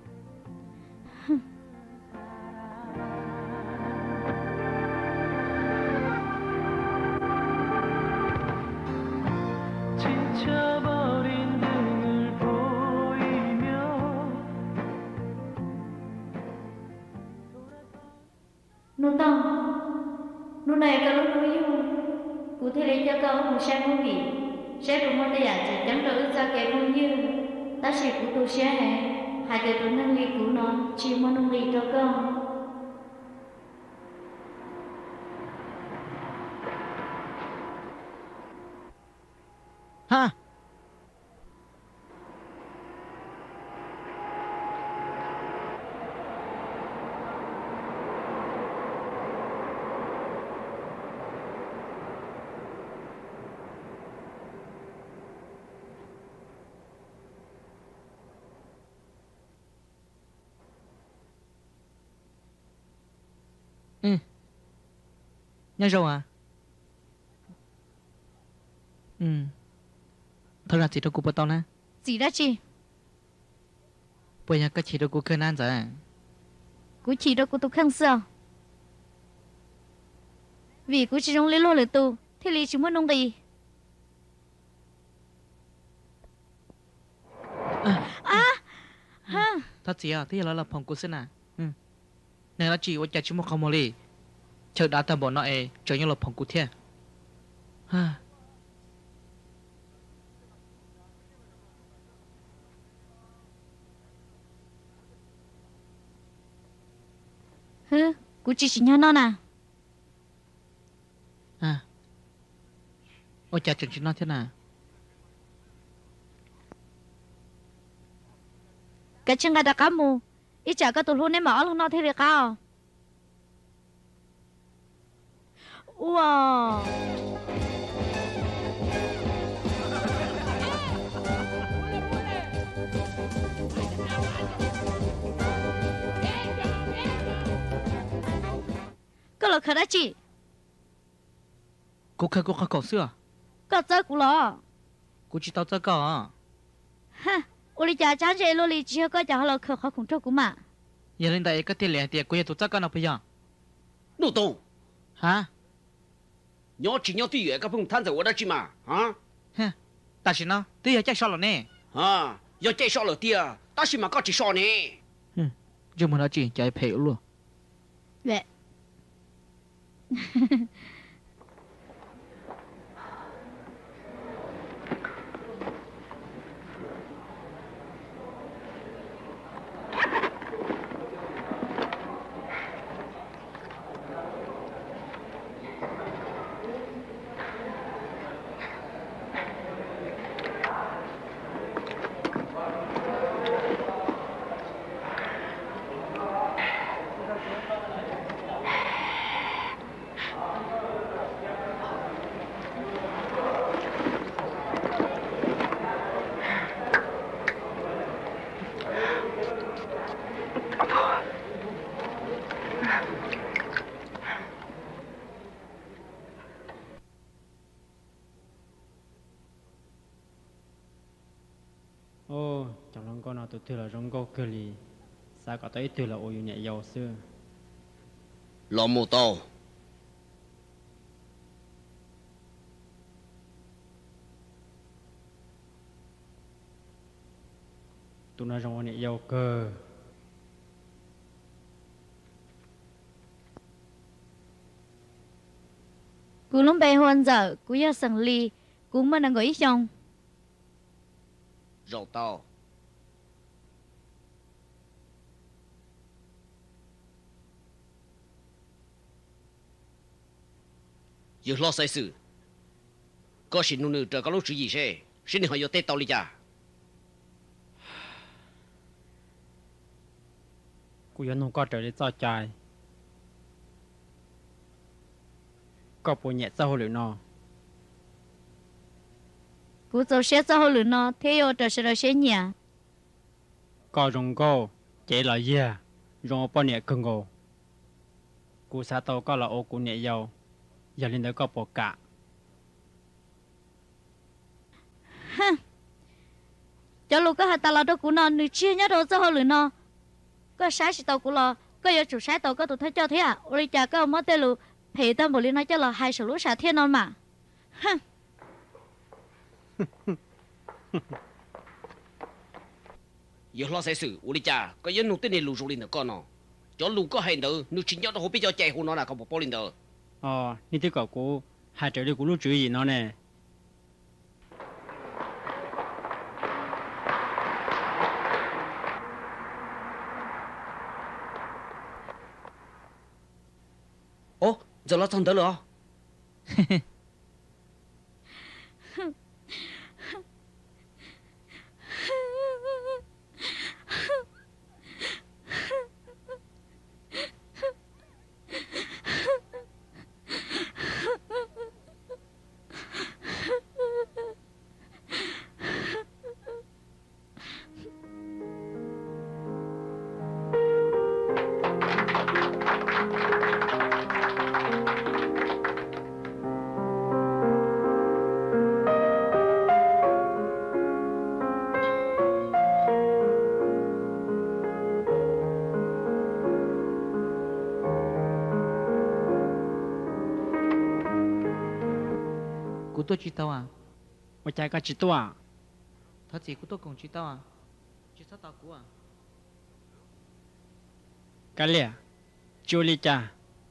Nụ tông, nụ này có lúc nuôi yêu, cụ thể lấy cho con một xe mua vị, xe đúng một tay chỉ chẳng được ra cái bao nhiêu, ta chỉ cụ tôi xe này, hai cái tôi nâng ly cụ nó chỉ muốn nâng ly cho con. Ha. Nhớ rồi à? Thật ra chị đâu cũng bắt tao nè. Gì đó chị? Bây giờ cái chị đâu cũng khơi nan rồi. Cô chị đâu cũng tôi khăn sao? Vì cô chỉ trong lấy lô lời tù, thế lý chúng muốn nông gì? Thật gì à? Thế là phòng cô xin à? Này là chị ôi chả chúng một không mồ lì. Chờ đã tầm bỏ nó chờ như là phòng cụ thiệt. Ha. Hứ, cụ chỉ nhớ nó nè. À. Ôi chả chẳng chỉ nó thế nào. Cái chân gà đã cá mù, ít chả có tụi luôn nên mở luôn nó thế được không? Wow. Có là khởi đã chị. Cô khởi cổ xưa. Có chơi cụ lo. Cô chỉ tao chơi cỏ. Ha, ôi cha chán chơi luôn đi chưa có chả là khởi khủng cho cụ mà. Giờ lên đây cái tiền lẻ tiền cô giờ tụi chơi cỏ nào bây giờ? Nô Tông. Hả? Nhớ chỉ nhớ tuy cái phong than ở đó chứ mà, hả? Ha, ta chỉ nó, tuy giờ chạy sao rồi nè. À, giờ chạy sao rồi tia, ta chỉ mà có chỉ sao nè. Nhưng mà nó chỉ chạy phê luôn. Vậy. nào tụi tôi là rong câu cơ li sao có tới tôi là ô nhẹ dầu xưa Lo mô tô. tụi nó rong ô nhẹ dầu cơ cú lúc bé hôn giờ cú yêu sẵn ly cú mà đang có ít chồng Rau to. Giờ lo sai sự. Có xin nụ nữ trở có lúc chữ gì sẽ. Xin họ yêu tết tao đi cha. cú yêu nông có trở đi cho trái có bộ nhẹ sao hồi nó cú cho xe cho hồ lửa nó thế yêu trở sẽ xe nhà có rong câu chế là gì rong bao nhẹ cưng ngô cú sa tàu có là ô cú nhẹ dầu giờ lên đó có bộ cả cho lúc có hạt tao là đâu cú nó nữ chia nhá đâu cho hồ lửa nó có sáng chỉ tàu cú lo có yêu chủ sáng tàu có tụi thấy cho thế à ôi cha có mất tên luôn thì tâm bộ liên nói cho là hai số lúa xả thiên non mà Giờ lo sai sự. Ủa đi cha. Có dân nụ tên này lù rù lên được con nó. Cho lù có hành được. Nụ chính nhau nó hộp bí cho chạy hôn nó là không bỏ lên được. ní thứ cậu cú hai trở đi cú lúc chữ gì nó nè Ồ, giờ nó xong tới rồi. cú tôi chỉ tao à ôi cha có chỉ tua à thật gì cú tôi cũng chỉ tao à chỉ sao tao cú à cái lẽ chú li cha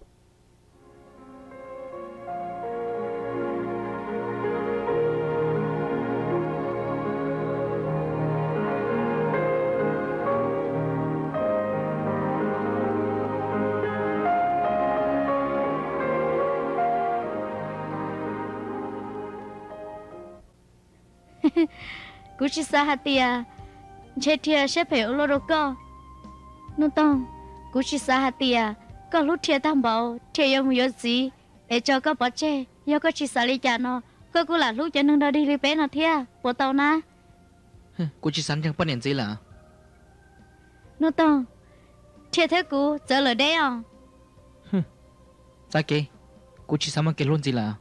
cú chỉ sa hạt tia chết tia sẽ phải ở lô co nó tông cú chỉ sa hạt tia có lúc tia tam bảo tia yêu nhiều gì để cho có bỏ chê yêu có chỉ sa li cha nó có cú là lúc cho nâng đo đi li bé nó tia bộ tàu na cú chỉ sẵn chẳng bắt nhận gì là nó tông tia thế cú giờ lời đấy à ra kì cú chỉ sẵn mà kì luôn gì là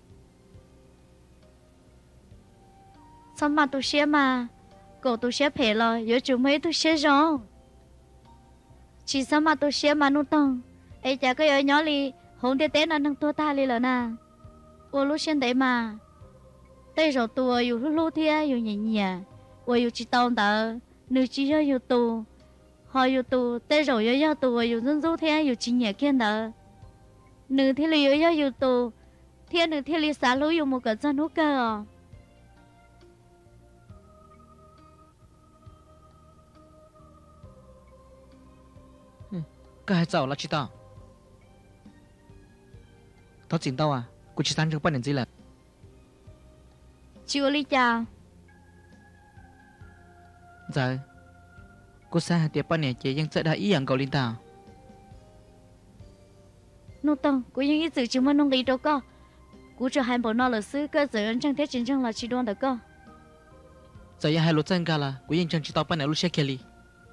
sao mà tôi xe mà cổ tôi xe phải rồi giờ chúng mấy tôi xe rồi chỉ sao mà tôi xe mà nó tông ấy chả có ở nhỏ li hôm tết tết nó nâng tua ta li rồi nè ô lúc xem đấy mà đây rồi tua yêu lúc lúc thia yêu nhẹ nhẹ ô yêu chỉ tao tờ nữ chỉ cho yêu tu họ yêu tu đây rồi yêu tu yêu dân du thia yêu chỉ nhẹ kiên tờ nữ thì li yêu tu thiên nữ thì li xả lối yêu một cái chân hút cơ cái hai cháu là chỉ tao thật chính tao à cú chỉ sẵn chẳng bắt nhận gì là chưa li cha giờ cú sa hạt tiệp bắt nhận chỉ ยัง chạy đã ý rằng cậu linh tao nó tông cúยังý dự chứng mà nông lý đâu có cú cho hai bộ nó là sư cơ sở ấn trang thế chính trang là chỉ đoan được có giờ hai lỗ chân cả là cú ยัง chẳng chỉ tao bắt nhận lúc xe kia li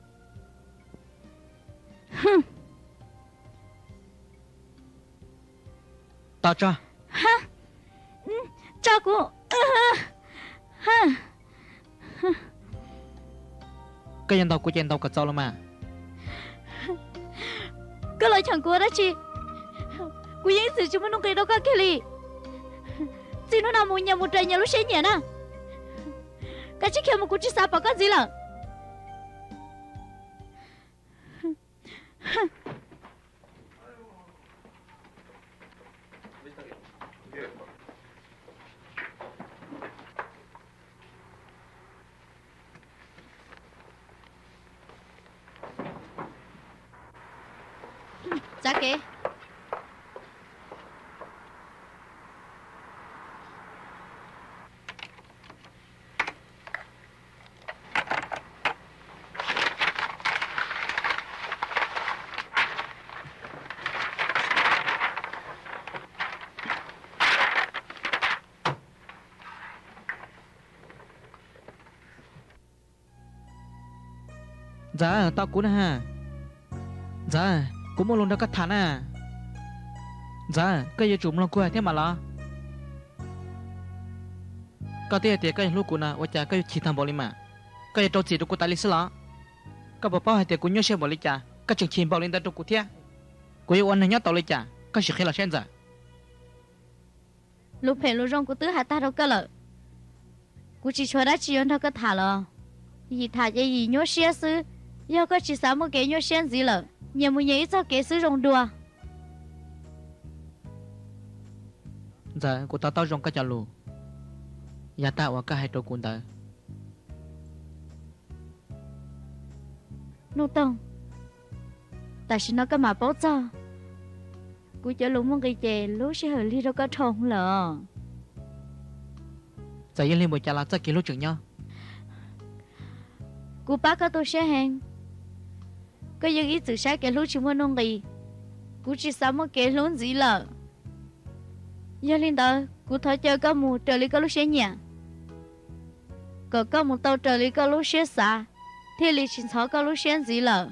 tao cho ha cho cô ha cái dân tàu của dân tàu cả cháu là mà cái lời chẳng của đó chị cú yên sự chúng mình không kể đâu cả cái gì chị nó nào muốn nhà một trời nhà lúc sẽ nhẹ nè cái chiếc kia một cú chỉ sao bảo cái gì là giá kế dạ tao cú nè ha dạ cũng một lần đó cắt thán à dạ cái gì chụp lòng quay thế mà lo cái tiền thì cái lúc cũ nè vợ cha cái chỉ tham bảo đi mà cái trâu chỉ được cô ta lịch sử lo cái bảo bảo hay thì cũng nhớ xem bảo lịch cha cái chuyện chìm bảo lên tới trâu cụ thế cô yêu anh này nhớ tao lịch cha cái sự khi là xem giờ lúc phê lúc rong của tứ hai ta đâu có lợ cú chỉ cho đã chỉ ăn đâu có thả lợ gì thả cái gì nhớ xe sư giờ có chỉ sao một cái nhớ xe gì lợ nhà muốn nhảy sao cái sư rong đùa dạ cô tao rong cái chả lù nhà tao ở cái hai trâu cuốn tới nô tông tại sao nó có mà bó cho cú cho lúc mong cái chè lúc sẽ hơi đi đâu có trông lợ giờ yên lên một chả là chắc kia lúc chừng nhau cú bác có tôi sẽ hẹn có những ý tự sai cái lúc chúng mình nông gì cú chỉ sao một cái lúc gì lợ giờ lên đó cú thấy chơi có một trời lý có lúc sẽ nhẹ có một tàu trời lý có lúc sẽ xa thì lý chính xác có lúc sẽ gì lợ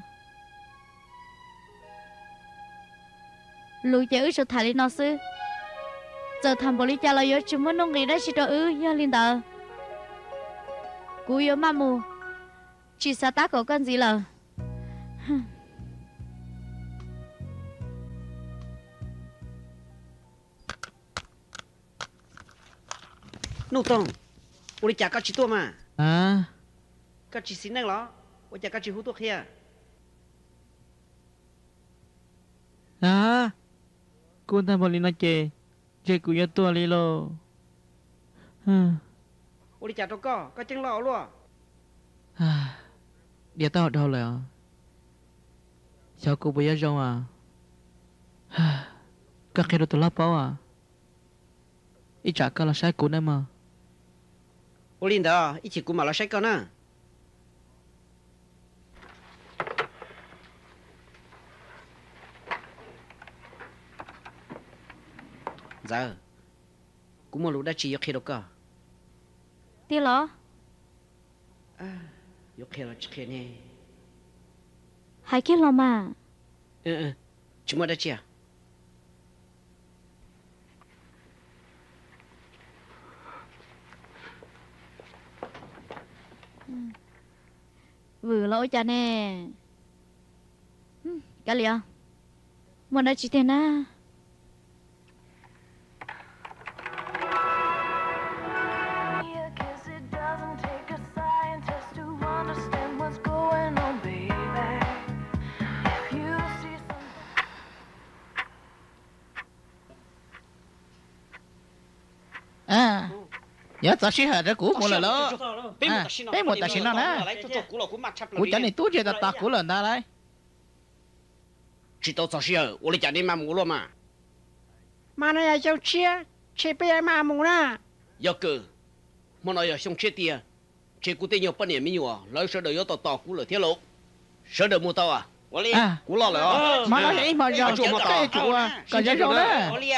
lùi chơi ư cho thải lý nó sư giờ thằng bố lý cha là yếu chúng mình nông gì đấy chỉ cho ư giờ lên đó cú yếu mà mù chỉ sao ta có con gì lợ nô tông我的家搞几多嘛 à 搞几十年了我家搞几好多here à cô ta bảo lên nói chơi cô nhớ tua đi lo 我的家都搞真老了 dia tao ở đâu rồi sao cô bây giờ rong các cái đồ tôi lắp bao ít trả cái là sai cô này mà 我领导一起给马来西亚呢。giờ cũng một lúc đã chỉ khi đâu cả tiếc lo khi là khi nè hai cái lo mà chúng ta đã chia vừa lỗi cha nè cái gì à muốn nói chuyện na nhớ tao xí hở ra cũ một lần đó cái một tài xí nó nè cũ chả này tú chơi ta cũ lần ta đấy chỉ tao tao xí hở tôi lấy chả đi mà mua luôn mà nó là cháu chia bây mà mua nè giờ cơ mà nói giờ xong chia tiền chia cũ tiền nhiều bao nhiêu nhiều lấy số đời tao tao cũ là thiết lộ số đời mua tao我哩cũ lo rồi mà nó vậy mà giờ cái chủ còn giờ rồi đấy 我哩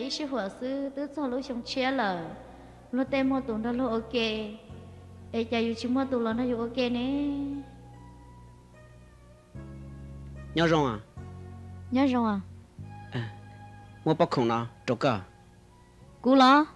ý sư hỏa sư tứ cho lũ xong chia lờ lũ tên mua tụng đó lũ ok ê cha yêu chúng mua tụng là nó yêu ok nè nhớ rồi à nhớ rồi mua bóc khổng nào trâu cả cú lo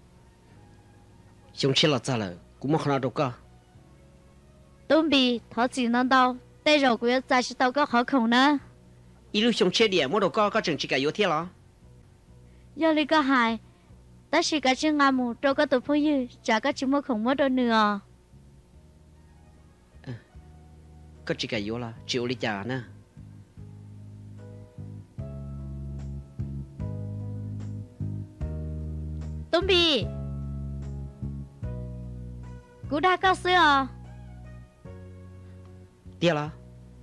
xong chia là ra là cũng mua khổng nào trâu cả tôm bì thọ chỉ năng đau đây rồi cũng ra chỉ tao có khó khổng nữa ý lúc xong chia điểm mua đồ có chừng chỉ cả yếu thế lo giờ đi có hại ta chỉ cả chân ngàm mù trâu có tụi phụ yêu chả có chỉ mua khổng mua đồ nữa có chỉ cả yếu là chịu đi trả nè tôm bì cú đã có sữa à tiếc là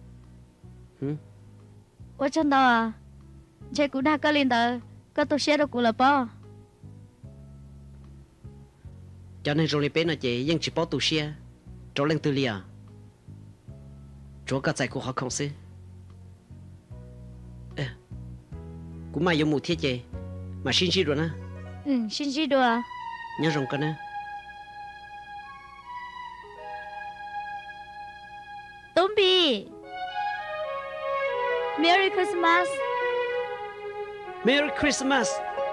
我真的啊，这古大个领导，个都写到古了吧？ cho nên rồi bên là chị nhưng chỉ bảo tụ xe cho lên từ liền chúa cả giải của họ không xí cũng mà dùng một thiết chị mà xin gì rồi nè xin gì rồi nhớ rồng cái nè Don't be Merry Christmas Merry Christmas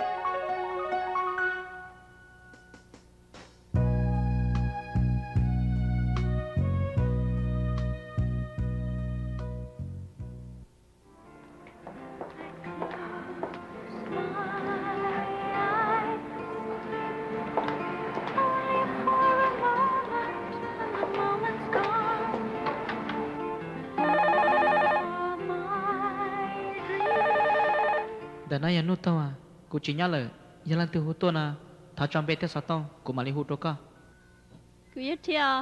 đã nói nút tao à, cô chỉ nhớ là giờ lần từ hút tôi na, tháo trong bếp tới sáu tông, cô mà đi hút đâu cả. Cô biết chưa?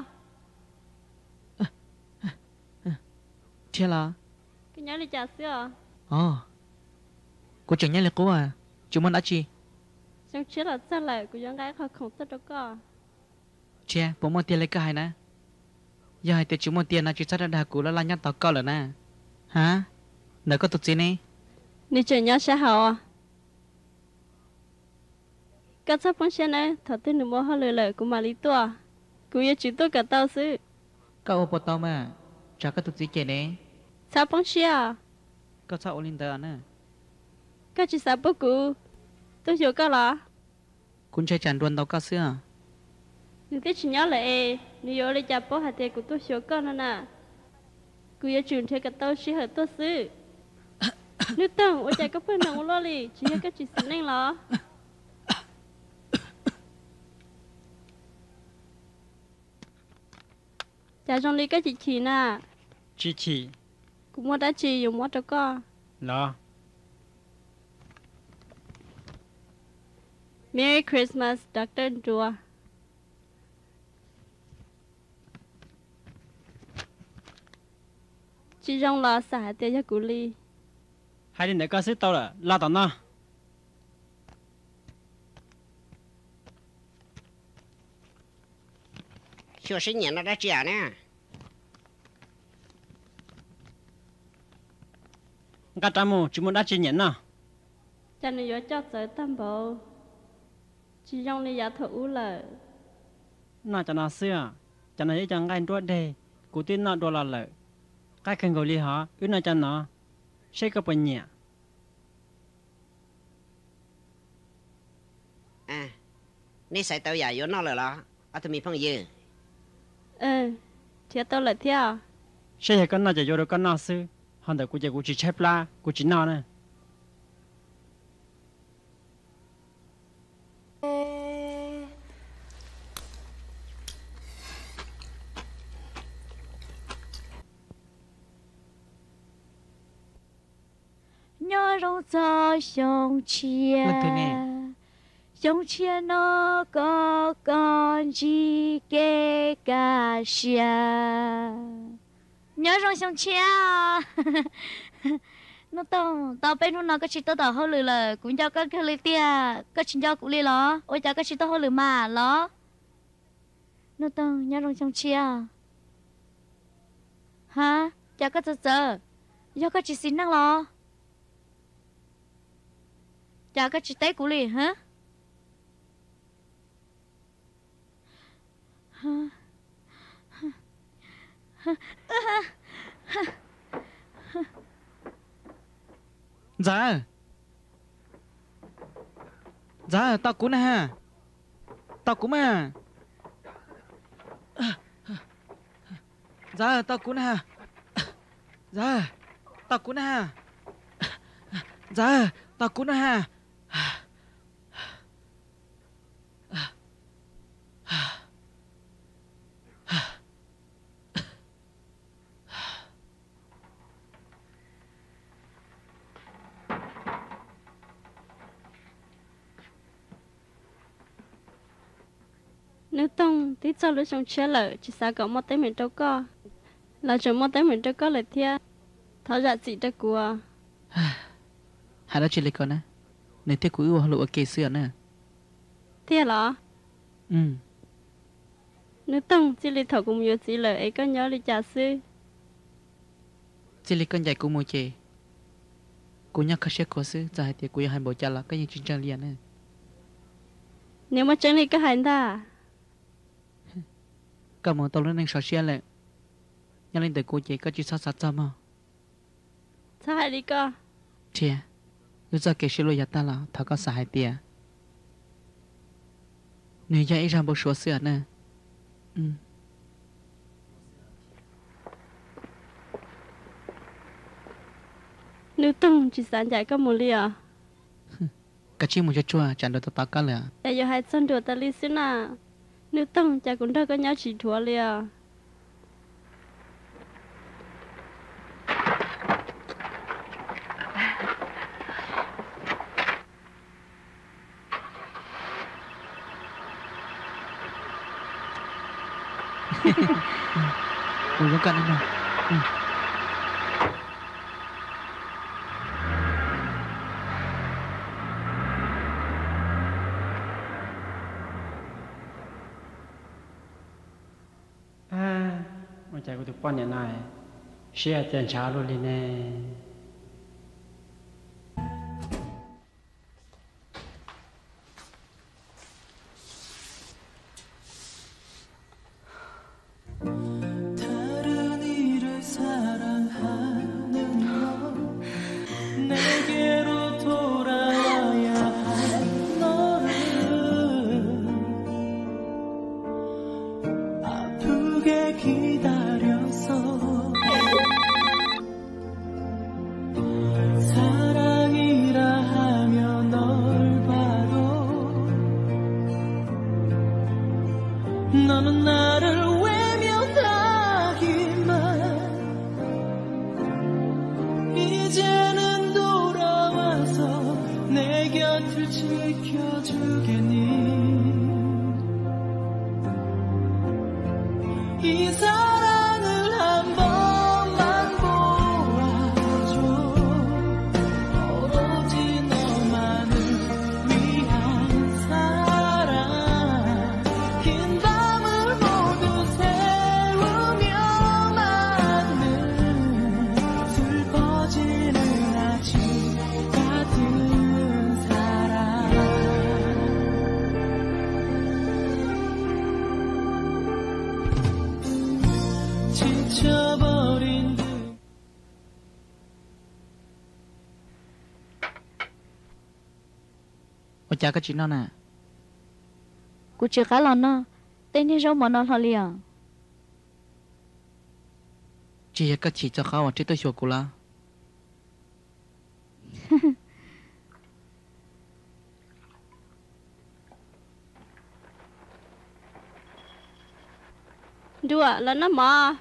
Thế là? Cô nhớ là chả xưa. Cô chẳng nhớ là cô à, chúng mình đã chi? Xong chứ là sao lại cô giống gái khó không tất đâu cả. Che, bố mua tiền lấy cái nè. Giờ hai tiền chúng mua tiền là chỉ sát đã cô là nhát tao cao rồi nè. Hả? Nãy có tụt gì nè? Nhi chỉ nhớ sẽ hào à? Các sắp phong xe này, thật tên đừng mua hoa lời của mà lý tòa. Cô yêu chỉ tôi cả tao sư. Các ô bố tao mà, chả có tụt gì kể nè. Sắp phong xe à? Các sao ô linh tờ nè. Các chỉ sắp bố cụ. Tôi hiểu các là. Cũng chạy chẳng đuôn tao các xưa à? Nhưng thế chỉ nhớ là nếu lấy chạp bố hạt tiền của tôi hiểu các nè. Cô yêu trường thế cả tao sẽ hợp tôi sư. Nếu tao ở chạy có phải nồng lo lì, chỉ là cái chuyện xin anh lo. Chả trong đi cái chị chỉ nè. Chị chỉ. Cũng mua đã chị dùng mua cho con. Lo. Merry Christmas, Dr. Chua. Chị trong lo xả tiền cho cụ ly. Hai đứa này có sức tao là lo tao nó. Chưa sinh nhật nó đã trả nè. Các cha mù chúng muốn đã chi nhận nào. Cha này có cho tới tâm bộ. Chị trong này giả thử là. Nó cho nó xưa. Cho nó dễ chẳng ngay đuổi đề. Cụ tin nó đuổi là lợi. Cái khăn gối li hả. Ước nó cho nó. Sẽ có bệnh nhẹ. À, ní sai tao giả yếu nó rồi đó. À tụi mình phong dư. Thì tao lại theo. Sẽ hay con nó chạy vô được con nó sư. Hôm nay cụ chỉ chép la. Cụ chỉ nó nè. nhớ rong cho sông chia sông chia nó có con chi kê cà xia nhớ rong sông chia nó tao bên nó có chỉ tao hơn lười là cũng cho cái lười tia có chỉ cho cũng lười lo ôi cho cái chỉ tao hơn lười mà lo nó tao nhớ rong sông chia hả cho cái giờ do cái chỉ xin năng lo chả cái chị té của liền hả dạ dạ tao cũng nè tao cũng mà dạ tao cũng nè dạ tao cũng nè dạ tao cũng nè nếu tông tí cho lưỡi trong chia lợ chỉ sao có một tay mình đâu có là chỉ một tay mình đâu có lời thia tháo ra gì đó của hai đó chỉ lấy con á nên thế cuối của lụa kê xưa nè thia là ừ nếu tông chỉ lấy thầu cùng nhiều gì lời ấy có nhớ lấy trả sư chỉ lấy con dạy của môi chè cô nhắc khá sẽ có sư giải thì cô hai bộ cha là cái gì chính trang liền nè nếu mà chẳng lấy cái hành ta cảm ơn tao lên đang sợ xe lại nhớ lên từ cô chị có chỉ sát sát cho mà sao hay đi co chị lúc giờ kể xin lỗi ta là thằng có sợ hai tia nếu vậy ra bộ số sữa nè nếu tung chỉ sản giải có một liều cái chi một chút chua chẳng được tao cả lẽ tại giờ hai chân đồ ta lý xí na nếu tung chả cũng đâu có nhớ chỉ thua liều Ủa giống cạnh nào Ôi trời của tụi con nhà này xe tiền trả luôn đi nè 다른 이를 사랑하는 너 내게로 돌아와야 할 너를 아프게 기다렸어 사랑이라 하며 널 봐도 너는 나를 이제는 돌아와서 내 곁을 지켜주겠니 이 사랑을 한 번만 보아줘 오로지 너만을 위한 사랑 긴 밤을 모두 세우며 맞는 슬퍼지는 아침 같은 사랑 지쳐버린 듯 Ôi cha cái chuyện đó nè cô chưa khá là nó tên như rau mà nó thôi liền chị cái chỉ cho khao ở trên tôi sửa cô la đùa là nó mò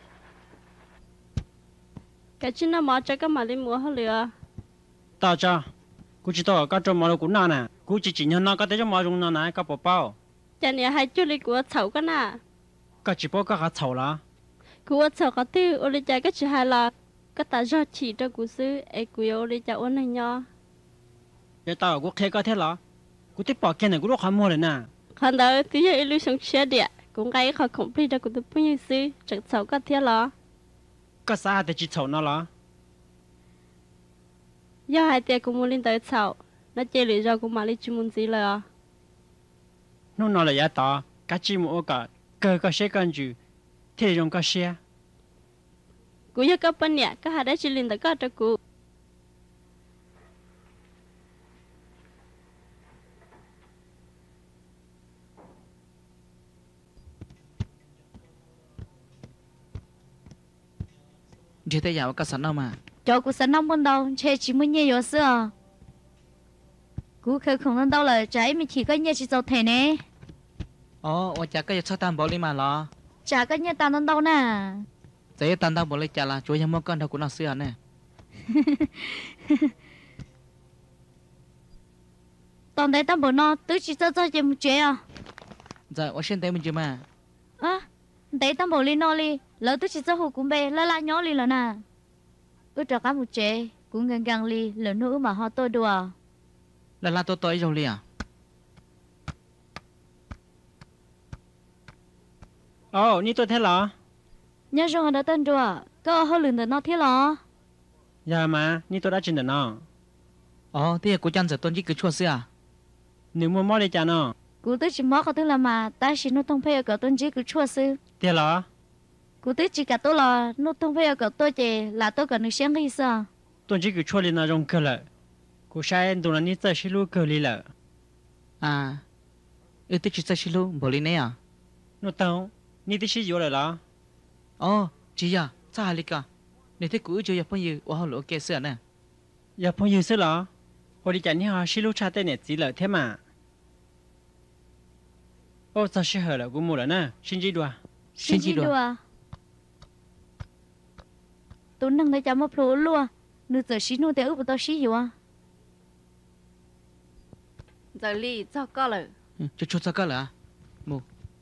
cái chuyện nó mò cho cái mà đi mua hơn lừa tao cho cô chỉ tao có trong mỏ của nó nè cô chỉ nhớ nó có thể trong mỏ trong nó nè có bao bao chả nhớ hai chú lý của chậu cái nè có chỉ bao cái chậu lá của chậu có thứ ô lý cha cái chỉ hai là cái ta ra chỉ cho của sư ấy của ô lý cha ôn này nhau giờ tao cô khai có thế là cô tiếp bỏ cái này cô lúc ham mua rồi nè còn đó thì giờ ilu sống chia địa cũng cái họ không biết được của tôi bao nhiêu sư chẳng chậu có thế là có sao thì chỉ chậu nó là giờ hai tiệt cũng muốn lên tới chậu nó chơi lý do của mà lý chú muốn gì là nó nói là giá tỏ cá chi mua cả cơ có xe con chữ thì dùng có xe cú yêu các bên nhẹ các hạt đã chỉ linh tới các cho cú chỉ thấy giàu cái sẵn đâu mà cho cú sẵn nông bên đâu chơi chỉ muốn nhiều xưa cú khơi không nên đâu là trái mình chỉ có nhiều chỉ giàu thể nè ồ chả cái sao tan bỏ đi mà lo chả có nhiều tan nên đâu nè thế tan đâu bỏ đi chả là chúaยัง mua con đâu cũng là xưa nè tao đấy tao bỏ nó tứ chỉ cho chim chế à giờ ở trên đây mình chưa mà đấy tao bỏ đi nó đi lỡ tứ chỉ cho hồ cũng bê la nhỏ đi là nè cho cá một chế cũng gần gần đi lỡ nữa mà họ tôi đùa là tôi rồi liền như tôi thấy lọ nhớ rồi đã tên đùa có hơi lường được nó thế lọ dạ mà như tôi đã trình được nó thì cô chăn giờ tôi chỉ cứ chua xưa nếu mua món đi chả nó cô tới chỉ món có thứ là mà ta chỉ nó thông phê ở tôi chỉ cứ chua xưa thế lọ cô tới chỉ cả tôi là nó thông phê ở tôi chỉ là tôi cần được xem cái sao tôi chỉ cứ chua lên nó rong cơ lợ cô sai tôi là như tôi chỉ lu cơ li lợ tôi chỉ sẽ lu bỏ đi nè nó tao như tôi chỉ vô rồi đó chị à sao hai cả nếu thế cứ chơi phong yêu ở lỗ kia xưa nè giờ phong yêu xưa lọ hồi đi chả như họ chỉ lu cha tên này chỉ lợ thế mà sao sẽ hở là cũng mua rồi nè xin chỉ đùa tôi nâng thấy cháu một lúa luôn nửa giờ xí nô té ướp vào tao xí hiểu à giờ li cho con rồi cho cho con là mua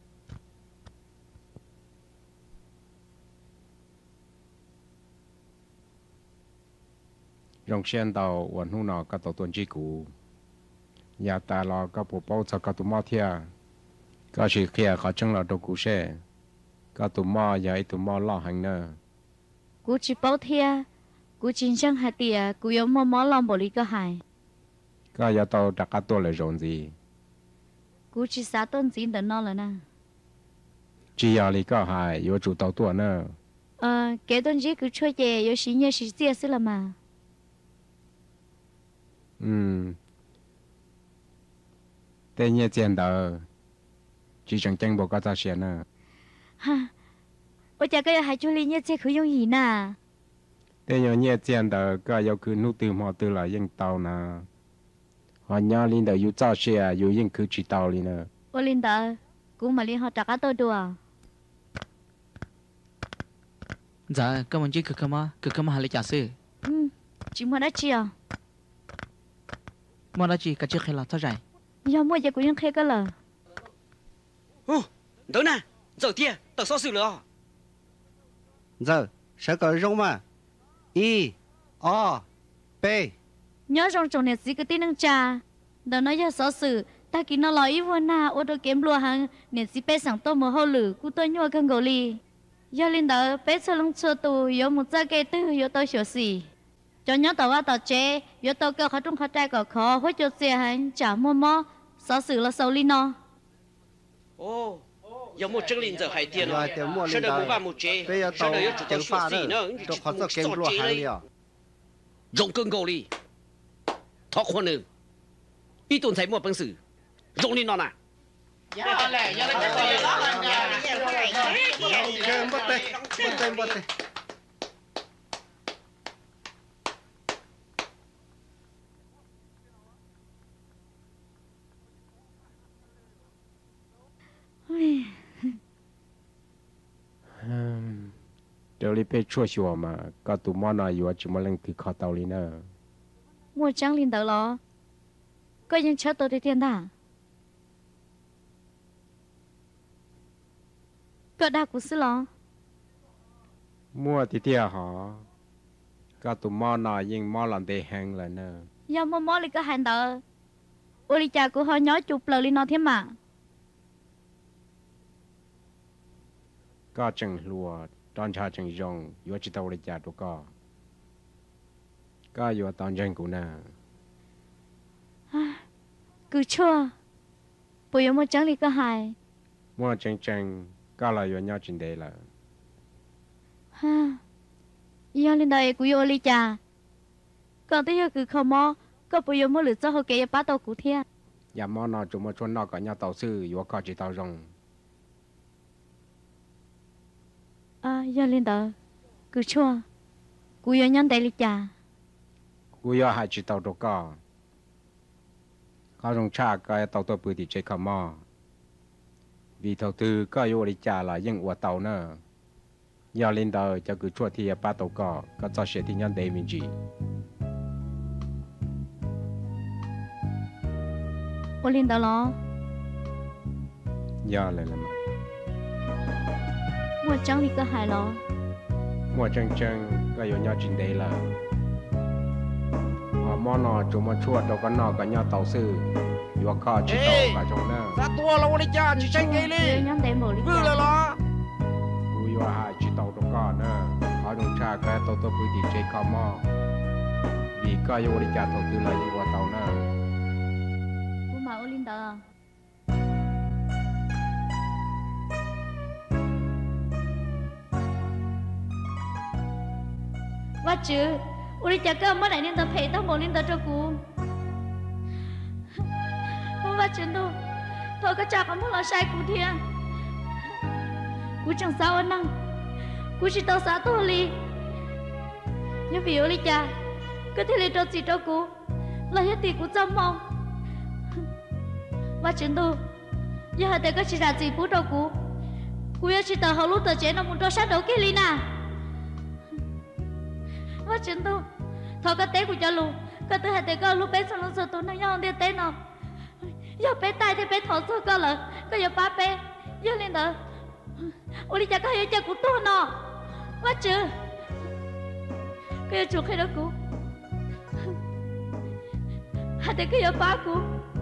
rong sen tàuวันหูนอก็ตัวจีกูยาตาลอก็ปูเป้าจะก็ตัวมอเทียก็สิเขียเขาจังเราตัวกูเช่ก็ตัวมอใหญ่ตัวมอล่อหังเนอกูchỉ bao thiaกูchính chẳng hạt tiềกูyêu mò lòng bỏ đi có hại ก็ยาตาจักตัวเลยรองจีกูchỉ xả tôn dính đến nó rồi nè จียาลีก็หายอยู่จุดตัวเนอ cái tôn chỉ cứ chơi chè yêu xí nhớ xí chia xí là mà แต่เนี่ยเจียนเดอจีจังจังบอกก็จะเสียนะฮะ我家个还做哩เนี่ย这可用意呐แต่เนี่ยเจียนเดอก็ยคือนู่ตื่นหอตื่นละยังเตานะหอยาลินเดออยู่เจ้าเสียอยู่ยังคือจีเตาลีนะ我领导กูมาลีhọจักตัวดัว dạ các bạn chỉ cứ cầm hai lấy trả sư chỉ mua đã chi à mua đã chi cả chiếc hay là sao vậy giờ mua giờ cũngยังkhai cái là đâu nè giờ tia tao sao xử nữa giờ sẽ có rong mà y o p nhớ rong trồng này gì cái tin năng trà đó nói giờ sao xử ta kỹ nó nói vô na ô tô kiếm lúa hàng nên gì bé sáng tô mồ hôi lử cú tôi nhua cần gầu li giờ lên đó bé cho lông cho tù có một gia kê tư có tôi hiểu gì cho nhớ tàu qua tàu chế có tôi kêu khó trung khó trai có khó hối cho xe hàng chả mua mò sao xử là sầu li nó 有冇整理这海淀了？是的，不把木chế，是的，要知道学习呢，你做这嘞，用更高哩，他可能一顿才没本事，用你哪呐？ เดี๋ยวรีบช่วยชัวมาก็ตัวมอนาอยู่จิมาเล่นคือข้อเตาลีนะ mua trắng lên đầu lo có những chết tôi đi tiền đã có đa của sư lo มั่วที่เตี้ยหอก็ตัวมอนายิงมอหลันเตแหงเลยนะ giờ mua mò liền có hành tờ ô đi cha của họ nhớ chụp lời lên nó thế mà ก็จังลัวตอนชาจังยงอยู่จิตเอาเลยจ่าตัวก็อยู่ตอนจังกูนะ cứ chua bây giờ một chẳng đi có hại mua chân có là yêu nhau chuyện đấy là ha yêu lên đây cứ yêu đi cha còn tới giờ cứ không mò có bây giờ mới lựa cho họ kể bắt đầu cụ thiệt อย่ามอนอจุมาชวนนอกกับnhau tàu sưอยู่ก็chỉ tàu rồng yêu lên đây cứ chua cứ yêu nhân đây đi cha กูอยากให้chỉ tàu đồก็เขาลงชาก็ตาวตัวปืนที่ใช้คำมอvì thầu tư có yêu đi trả là những quả tàu nữa giờ lên đời cho cứ chua thì ba tàu có cho sẽ thì nhân đề mình chỉ ô lên đó lo giờ lại là mua trắng đi có hại lo mua chân có yêu nhau chuyện đấy là món nó chúng mà chua đâu có nọ có nhau tàu sư yêu có chỉ tàu cả trong nữa ra tua lâu đi cha chỉ tranh cái đi nhóm để mở đi cứ là lo กูอยู่หาจิตเอาตรงก่อนนะเขาลงชาก็ตัวปืนที่ใช้คำมอvì có yêu đi trả thầu tư là những quả tàu nữa cô mà ô linh đó quá chứ ô linh chả cơ mới lại nên tập phải tao một linh đó cho cô quá chứ đâu thôi có chả có muốn là sai cô thiệt cô chẳng sao anh năng cô chỉ tao xả tôi li nhưng vì ô linh chả cứ thế lên cho chị cho cô là hết tiền của trong mong và chuyện đâu giờ hãy để có chị ra gì bút đâu cô yêu chị tao hậu lúc tao chế nó muốn cho sát đấu kia li nè và chuyện đâu thôi cái té của cha luôn cái thứ hai để có lúc bé xong rồi tôi nói nhau đi té nó giờ bé tay thì bé thọ số cơ lợ cái giờ ba bé giờ lên đó ôi đi cha có hiểu cha của tôi nó và chứ cái giờ chuột hay đó cô hãy để cái giờ ba cô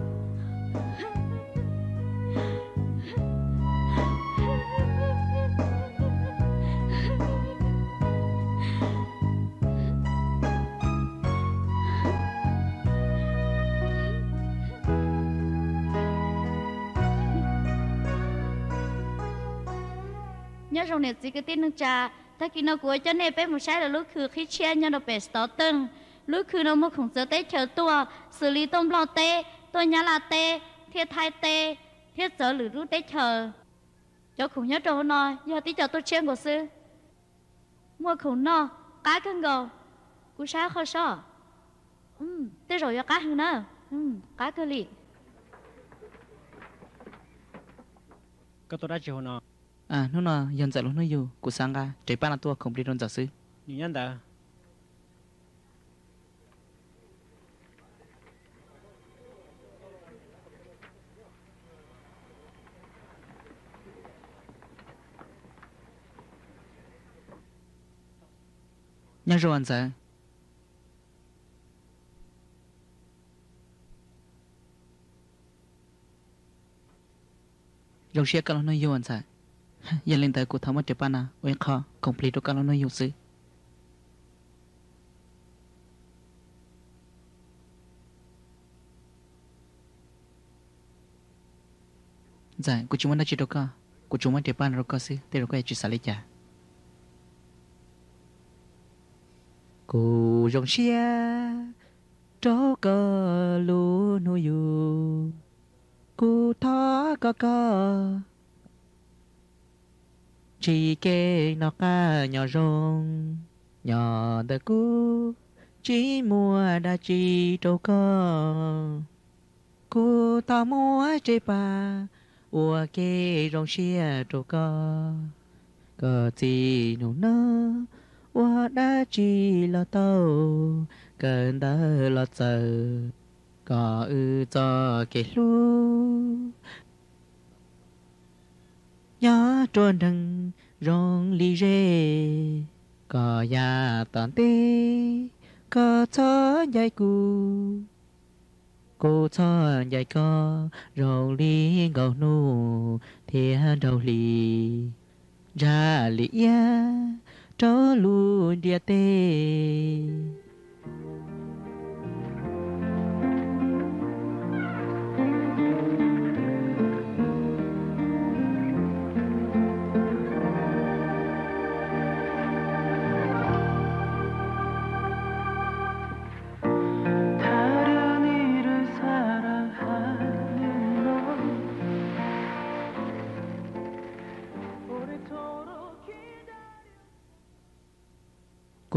nhớ rồi này chỉ cái tin nước trà ta khi nó của cho nên bé một sai là lúc khử khi chia nhau nó bé tỏ tưng lúc khử nó một khổng giờ tết chờ tua xử lý tôm lo tê tôi nhá là tê thiết thay tê thiết giờ lử rút tết chờ cho khổng nhớ rồi nó giờ tí cho tôi chiên của sư mua khổng nó cá cân gầu cú sao khó sao tê rồi cho cá hơn nữa cá cơ lì có tôi đã chịu nó nó là dân dạy lúc nóอยู่กูsang ga trái ba là tua không đi đón giáo sư nhiều nhân đó nhớ rồi anh sẽ dòng xe cái nó nhiều anh sẽ giờ lên tới của thằng mất chụp na, ôi khó, complete được cái nó nhiều sự. Dạ, của chúng mình đã chỉ được cả, của chúng mình chụp na được cả sự, để được cái chỉ xài chả. Của dòng xe, cho cả lúa nuôi yêu, của thỏ cả. Chỉ kê nó cá nhỏ rong nhỏ đờ cú chỉ mua đã chỉ trâu con cú ta mua chế ba ua kê rong xia trâu con có gì nụ nơ ua đã chỉ lo tàu cần đã lo chờ có cho kê lu nhớ trôn đằng rong li rê có ya tàn tê có cho dây cô cho dây có rong li ngầu nô thia đầu li ra li ya cho lu dia tê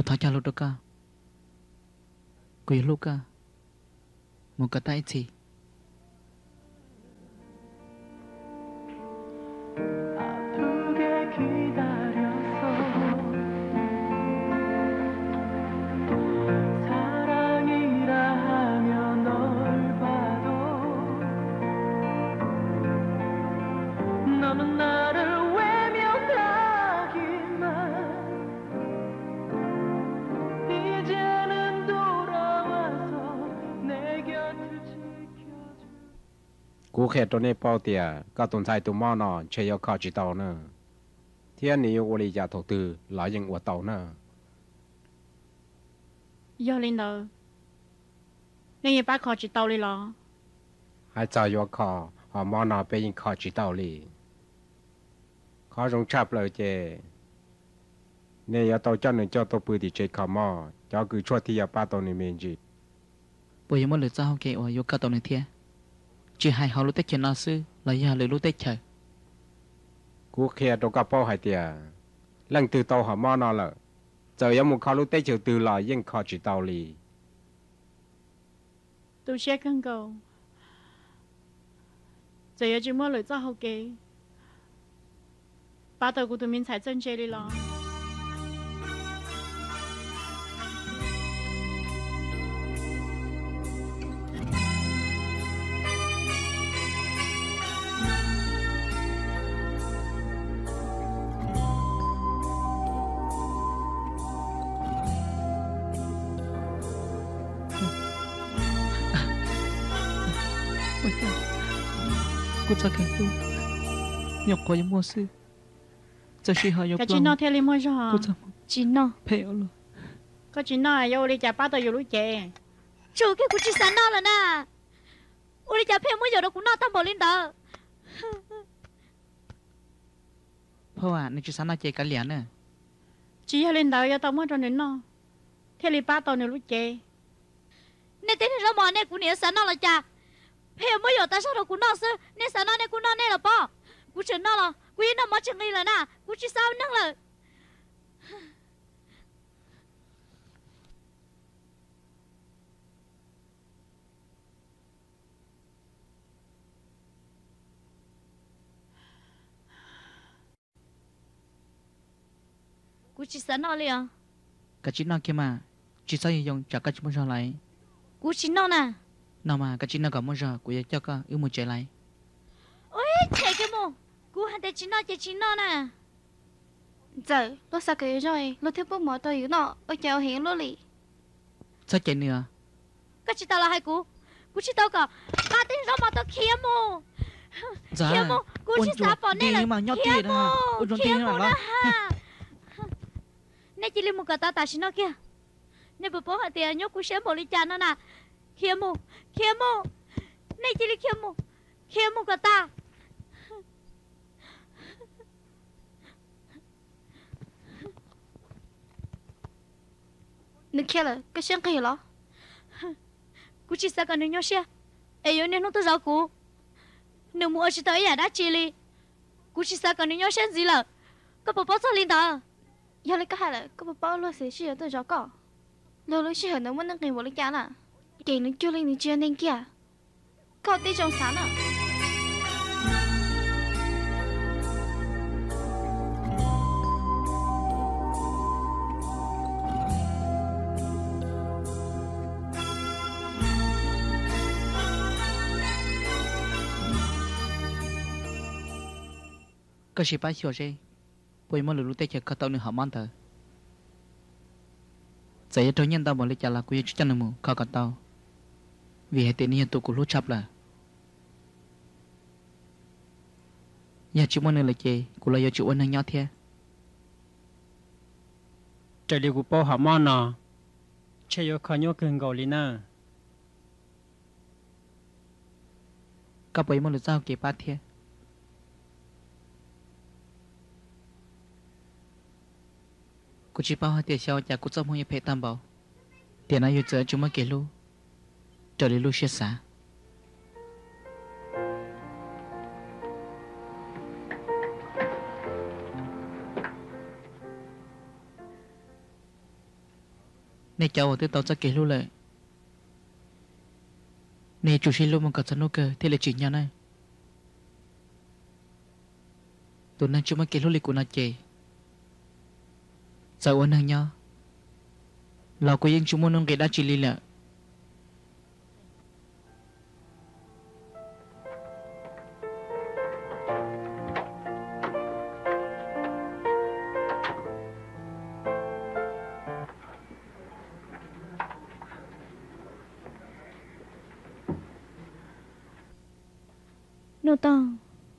tháo cha lúc đó cả cô lúc cả một cái tay gì cú khétตัวนี้เป้าเตียก็ต้นใจตัวมอนอเชียข้าจิตเอาเนอะเที่ยนี้วลีจะถูกตือหลายยังอวดเต่าเนอะ do lên đầu nên bác khó chỉ tàu đi lo ให้เจ้ายกคอหอมอนอไปยิงข้าจิตเอาลีข้าจงชับเลยเจเนี่ยตัวเจ้าหนึ่งเจ้าตัวปืนที่เจขามอเจ้าคือช่วยที่ยาป้าตัวนี้เมนจี bây giờ mới lựa chọn cái ở yêu cầu tàu này thiệt chỉ hai họ lúc tết chơi nào xưa là giờ lựa lúc tết chơi กูเคลียร์ตัวกระเป๋าให้เตียเรื่องตือโตหอมอนอละเจอยังมุขเขารู้เตเจอตือลอยยังข้าจิตเอาลี tôi sẽ cần cầu giờ chỉ muốn lựa chọn học cái bắt đầu của tụi mình phải chân chơi đi lo cô sao cái luôn nhọc có những mua sư giờ chỉ họ nhọc cái chuyện nó theo liên môi rồi cô sao chín nó phê luôn có chuyện nó vô đi chả bắt đầu vô lúc chè chú cái cô chỉ sáng nó là na ôi đi chả phê mới giờ đâu cũng nó tâm bò lên đó เพราะว่าในจุดนั้นเราเจอกันเหลียนเนอะ chỉ lên đầu giờ tao mới cho nên nó theo đi bắt đầu lúc chè nên thế thì nó mò nên cũng nhớ sáng nó là cha phê mới giờ ta sao đâu cũng nó sư nên sáng nó nên cũng nó nên là bao cũng chuyện nó là quý nó mới chừng đi là na cũng chỉ sao năng là cú chỉ sáng nó liền cái chuyện nào kia mà chỉ sao dùng trả cái chuyện muốn lại cú chỉ nó nè nào mà cái chuyện nào còn muốn giờ của cho cái yêu muốn chạy lại ôi chạy cái mồ cú hành để chỉ nó nè giờ lúc sao cái rồi lúc tiếp bước mở tôi yếu nọ ở chèo hiện lúc lì sao chạy nữa cái chỉ tao là hai cú chỉ tao cả ba tên đó mà tao kia mồ dạ cú chỉ sao bỏ nè là mà nhót kia đó ôn kia mà lo nè chỉ lên một cái ta xin nó kia nè bố bố hả tiền nhóc cú sẽ bỏ đi chán nó nè kia mồ nè chỉ lên kia mồ cái ta นึกแค่เลยก็เชื่อกี่หรอ cú chỉ sao cả nương nhóc xe ấy nên nó tôi giáo cú nương mua chỉ tới nhà đã chi li cú chỉ sao cả nương nhóc xe gì là có bố bố sao lên đó giờ lấy cái hai là có bao lâu sẽ chỉ ở tôi rõ cỏ lâu lâu chỉ ở nó muốn nâng ngày một lấy chán à kể nó chưa lên thì chưa nên kia có tí trong sáng à cái gì phải hiểu gì bây giờ lúc tết chơi cái tàu nữa họ mang tới giờ tôi nhận tao một lấy trả là của chú chân mù cao cả tao vì hệ tiền này tôi cũng lút chắp là nhà chú muốn là chơi cũng là do chú anh nhau thế trời đi của bao họ mòn nọ chơi vô khó nhớ gần gầu lì nè các bây giờ là sao kể ba thế cô chỉ bảo hai tiền sau nhà cô trong hơi phải tam bảo tiền này yêu giờ chúng mới kể lu trở đi lu chia sẻ nè cháu ở tới tàu ra kể luôn lại nè chủ xin luôn mà cả chân nó cơ thế là chuyện nhà này tụi nó chưa mà kể luôn lịch của nó chè sao ôn hàng nhau lão có yên chúng muốn kể đã chỉ li lợ Nô tông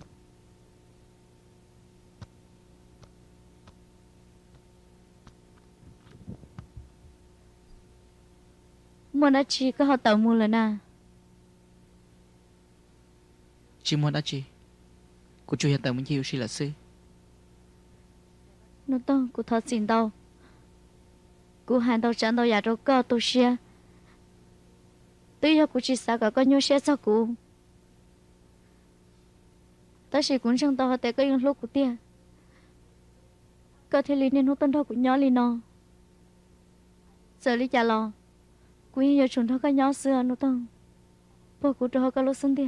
muốn đã chỉ có họ tàu mua lần à chỉ muốn đã chỉ cô chú hiện tại muốn chịu gì là sư nô tông cô thật xin đâu cô hành đâu chẳng đâu giả đâu có tôi xe tôi giờ cô chỉ sao có nhiêu xe cho cô ta chỉ cũng chẳng tao để cái lúc của tia có thể lý nên hút tân thôi của nhỏ lý nó giờ lý trả lo quý giờ chúng thôi cái nhỏ xưa nó tông bố của tôi cái lúc sinh tia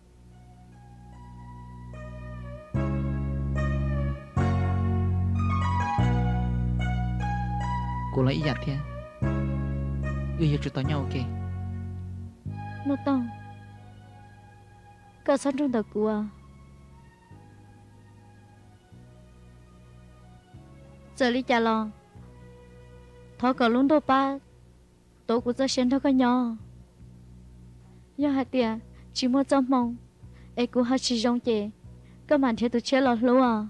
cô lấy giặt thế giờ chúng ta nhau ok nó tông cả sáng trong đời của giờ lý trả lo thôi có luôn đâu ba tôi cũng sẽ xem thôi cái nhỏ giờ hai tia chỉ muốn trong mong ấy cũng hơi chỉ giống chị các bạn thấy tôi chết lọt luôn à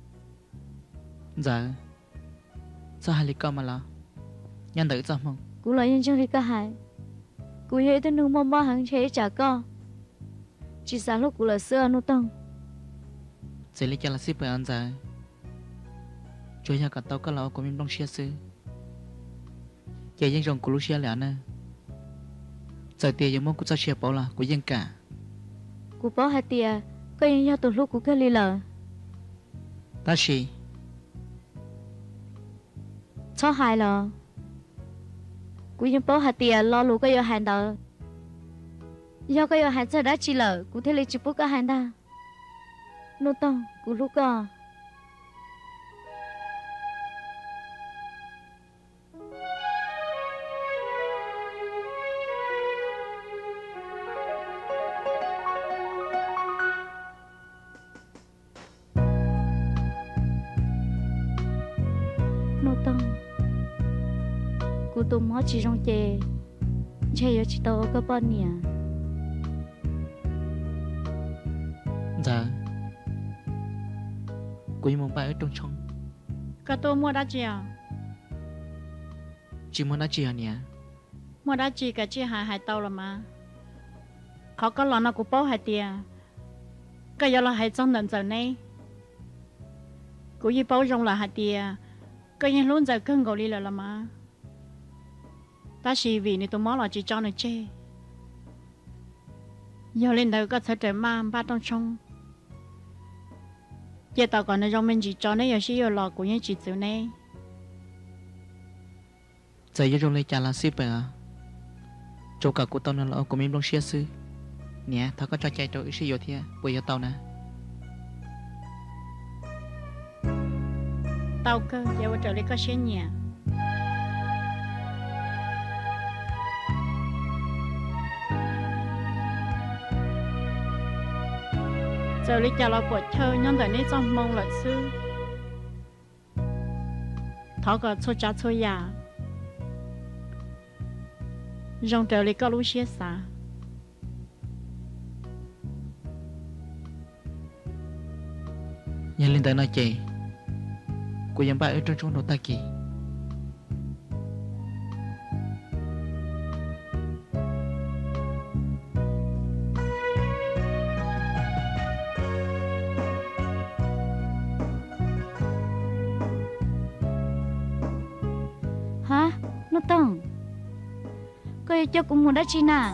dạ sao hai lý cơ mà là nhân tử trong mong cũng là nhân trong lý cơ hai cũng vậy tôi nung mong hàng chế trả co chỉ sáng lúc cũng là xưa nó tông sẽ lý cho là shipper ăn dạ cho nhà cả tàu cá lão của mình đông xe sư giờ dân rồng của lúc xe lẻ nè giờ tiền giống mong của xe bảo là của dân cả của bảo hai tia có những nhà tổ lúc của cái lì lờ ta xì cho hai lờ của những bảo hai tia lo lũ cái giờ hành đó do cái giờ hành giờ đã chỉ lờ của thế lịch chỉ bút cái hành ta nô tông của lúc à tụi nó chỉ trong chè chè chỉ tao có bao nhiêu dạ cô muốn bay ở trong trong cái tôi mua đã chi à chỉ muốn đã chi à nhỉ mua đã chi cái chi hai tàu là mà họ có lo nó cũng bao hai tiền cái giờ là hai trăm lần giờ này cũng như bao rong là hai tiền cái như luôn giờ cân gạo đi là mà ta chỉ vì này tụi nó là chỉ cho nó chê giờ lên đầu có thể trở mà ba trong trong giờ tao còn nó trong mình chỉ cho nó giờ chỉ giờ lò của những chỉ chịu này giờ giờ trong lấy trả là shipper à chỗ cả của tao nó là của mình đông xe sư nè tao có cho chạy chỗ ít nhiều thì bây giờ tao nè tao cơ giờ trở lại có xe nhà giờ lấy cho nó bột chơi nhân tại này trong mong lợi sư thọ có cho cha cho già rong trở lại có lũ xe xả nhà lên tới nói chị của dân bạn ở trong trong đồ ta kỳ hả nó tông coi cho cũng muốn đã chi nào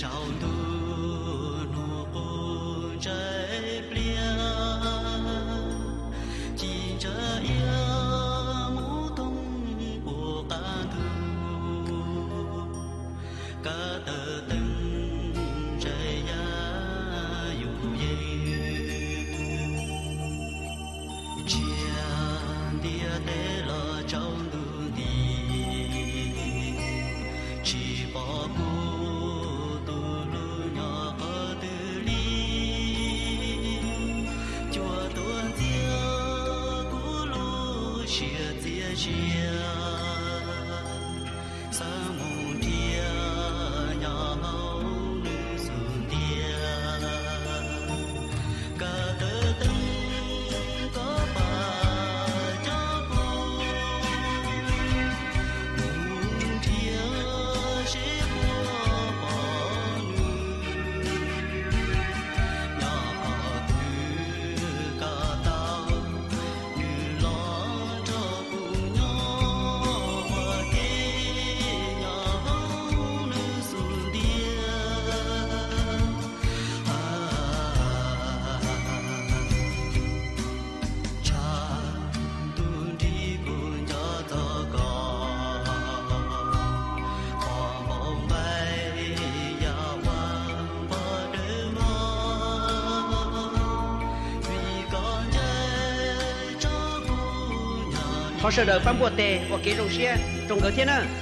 họ sợ đợi bám bùa tè hoặc kế rồng xe trồng cờ thiên à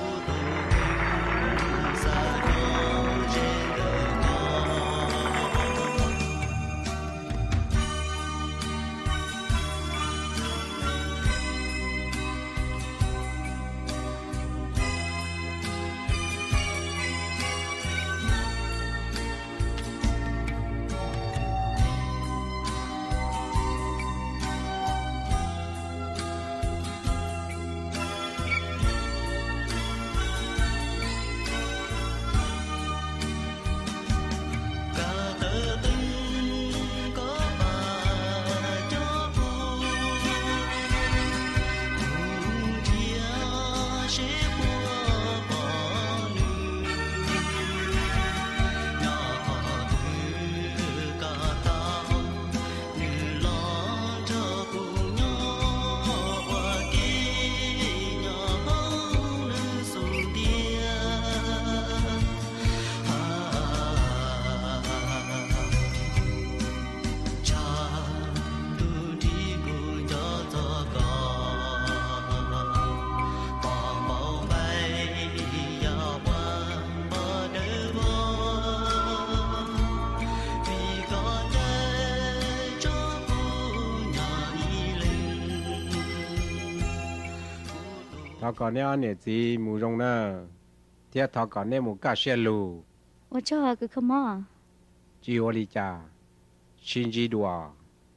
thọ còn nè nè gì mù rong nè thế thọ còn nè mù cá xe lù 我叫个什么？ chỉ ô li cha xin gì đùa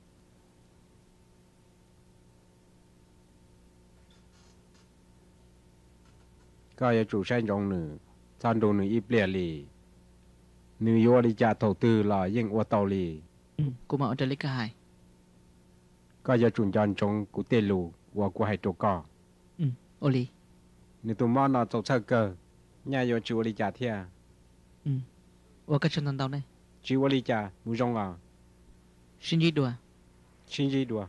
cái giờ chủ sản rong nữ sản đồ nữ ít bịa lì nữ ô li cha đầu tư là yên ô tàu lì cô mà ở đây lấy cái hai cái giờ chủ nhân trong cụ tê lù và cụ hai trâu cò ô li nữ tụi món nó trâu sơ cơ nhà vô chủ ô li cha thia ô cái chân tao này chủ ô li cha mù rong à xin gì đùa xin gì đùa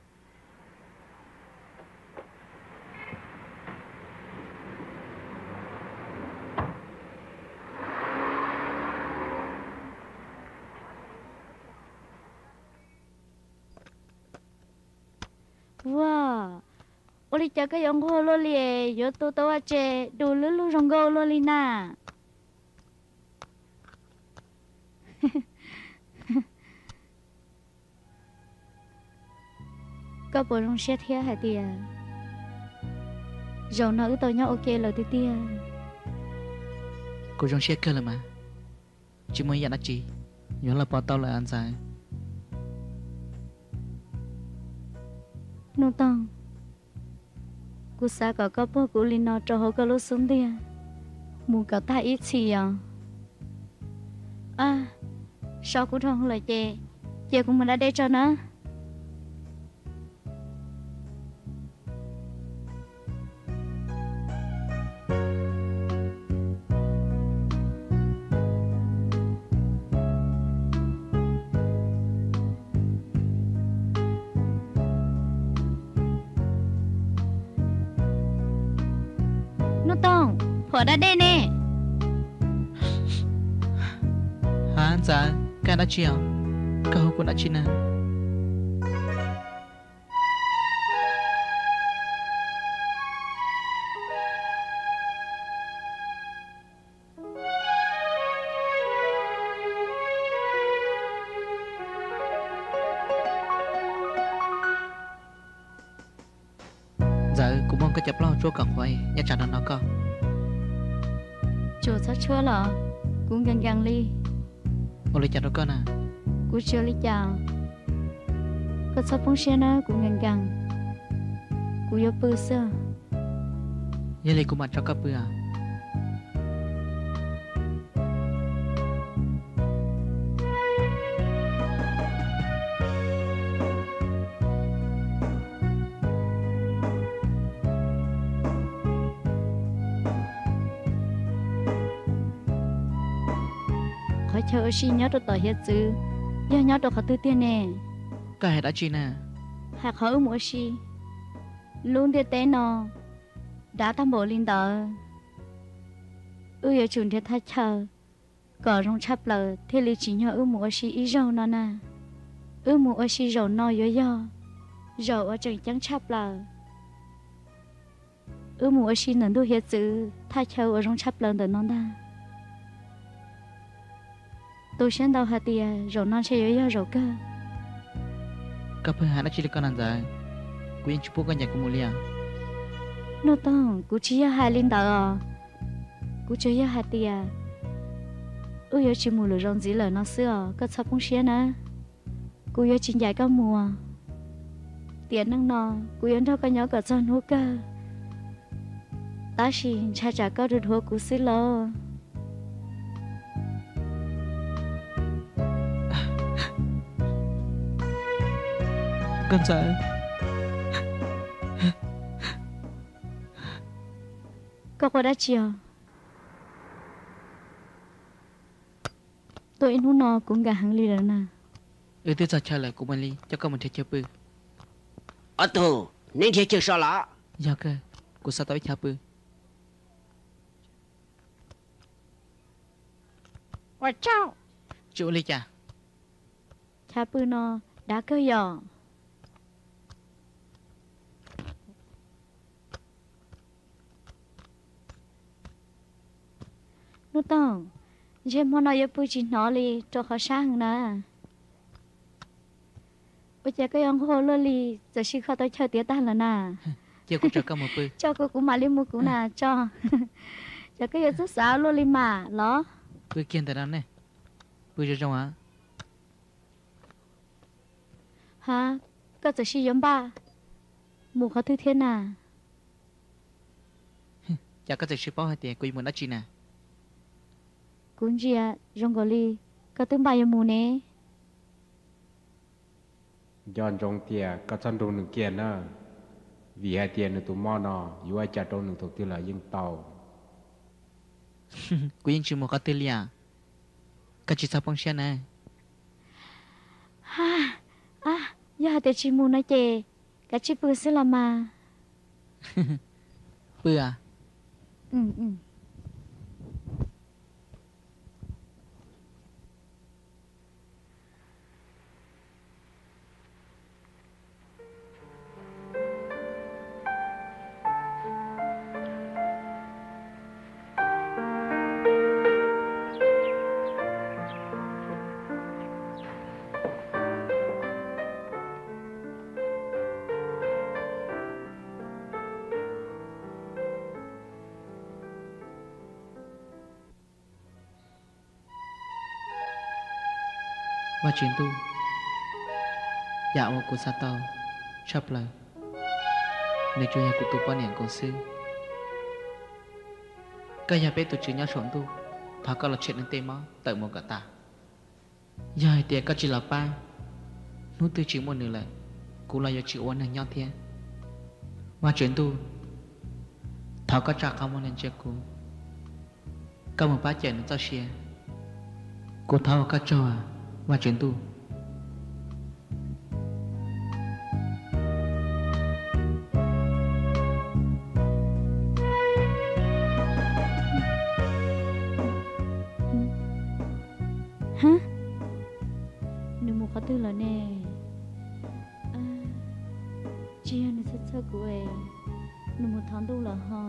wow 我哩家个用过罗哩，有多多啊姐，都噜噜上过罗哩呐。có bộ rong xe thế hả tia rồi nó ư tôi nhau ok rồi tia cô rong xe cơ là mà chỉ muốn nhận nó chi nhớ là bỏ tao lại ăn dài nô tông cô sa có bộ cô linh nó cho họ có lúc xuống tia muốn có ta ít gì à sao cô thằng lại chị cũng mình đã để cho nó nó tông phở đã đen nè hả dạ cái đã chiều cái hộp cũng đã chín à giờ cũng mong cái chập lo chỗ cả khoai nhà trả nó có chỗ sát chúa lọ cũng gần gần đi ô lấy chả nó có nè cũng chưa lý chào có sắp phong xe nó cũng gần gần cũng yêu bự sơ giờ lấy cũng mặt cho các bữa khỏi chờ xí nhớ được tỏi hết chứ giờ nhớ được họ tư tiền nè cái đã chín à hạt họ mua xí luôn để té nó đã tham bộ linh tờ ở trường thì thay chờ cỏ rong chắp lờ thế lý chỉ nhớ mua xí ít dầu nó nè mua xí dầu nó dầu ở trường trắng chắp lờ mua xí nâng đôi hết chứ thay chờ ở rong chắp lờ để nó ta tôi xem đâu hả tia rồi non sẽ yếu rồi cơ các bữa đã chỉ được con ăn dài quyên chụp cái nhà của mua liền nó tông cú chỉ hai linh tờ cú chơi hai tia yếu chỉ mua lửa rong gì lửa nó xưa có sắp không xé nè cú yếu chỉ dài có mùa tiền năng nọ cú yếu đâu có nhớ cả chân hú cơ ta chỉ cha trả có được hú cú xí lo con sợ có đã chiều tôi nu nó cũng gà hàng ly rồi nè tôi giờ trả lời của mình đi cho con mình thấy chưa bự ở tù nên thấy chưa sao lạ giờ cơ của sao tới chưa bự ôi cháu chịu đi chả cha bự nó đã cơ giò nó tông giờ mà nói bự chỉ nó đi cho họ sang nè bây giờ cái ông hồ lô li giờ xin họ tới chơi tiết tan là nè giờ cũng cho con một bự cho cô cũng mà đi mua cũng nè cho giờ cái giờ rất xáo lô li mà nó bự kiên tại đó nè bự cho trong á hả có giờ xin giống ba mua họ thứ thiên à chả có thể ship bao hai tiền của mình đã chi nè cũng gì à trong gọi li có tương bài mua nè ย้อนจงเตียก็ฉันดูหนึ่งเกียร์นะวีให้เตียหนึ่งตัวมอนออยู่ให้จัดตรงหนึ่งถูกที่ละยิ่งเตา của những chuyện một cái tên liền cái chỉ sao phong xe này ha giờ để chị mua nói chè cái chị bự sẽ làm mà bự à ừ ว่าจินตูอยากว่ากูซาเตาชอบเลยในช่วยกูตัวป้อนอย่างกูซื้อก็อย่าไปตัวชื่อญาชนตูถ้าก็เราเช็ดนั่นเต็มมั้งเติมหมดกะตายายเตี้ยก็จีละป้านู้ตัวชื่อมันนี่แหละกูเลยอยากชื่อวันนั้นยอดเทียว่าจินตูถ้าก็จากคำวันนั้นเจ้ากูก็มึงป้าเจนเจ้าเชียกูเท่าก็จ่อว่าจินตู tư là nè chia nó sẽ sơ của em nó một tháng đâu là hả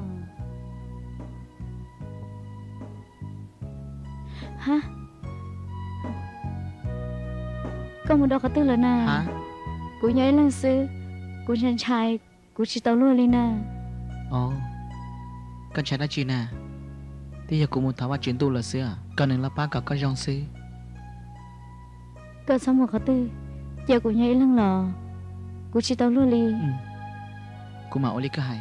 hả có một đâu có tư là nè hả cô nhớ lần xưa cô chân trai cô chỉ tao luôn lên nè ồ con trai đã chi nè thì giờ cô muốn tháo vào chuyện tu là xưa còn đừng là ba cả con dòng xưa cơ xong một có tư giờ cô nhớ lần lò cô chỉ tao luôn đi cô mà oli cơ hay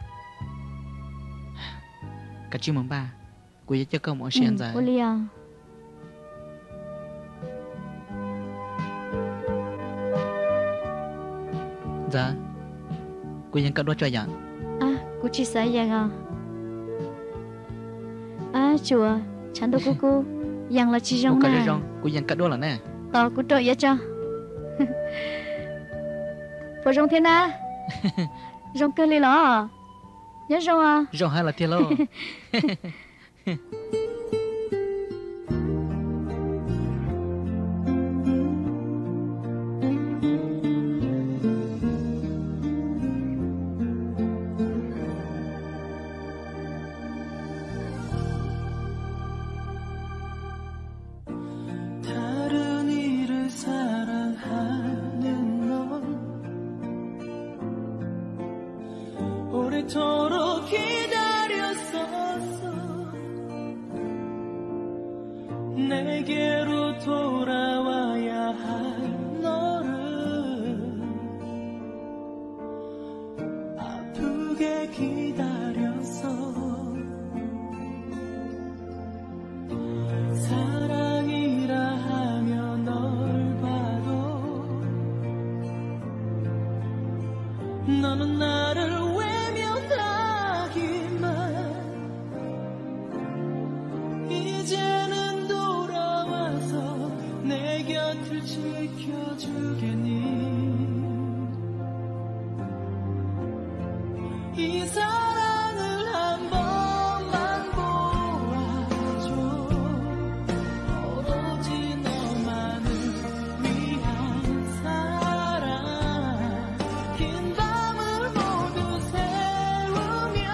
cả chim mắm ba cô sẽ cho con một xe ăn dài oli à dạ côยังcắt đuôi cho dạng cô chỉ sai dạng chùa chẳng đâu cô dạng là chỉ rong nè côยังcắt đuôi là nè tao cô trội vậy cho bộ rong thế na rong cơ li lọ nhớ rong à rong hay là thiệt lo 오래도록 기다렸었어 내게로 돌아와야 할 너를 아프게 기다렸어 사랑이라 하며 널 봐도 너는 나를 이제는 돌아와서 내 곁을 지켜주겠니 이 사랑을 한 번만 보아줘 오로지 너만을 위한 사랑 긴 밤을 모두 세우며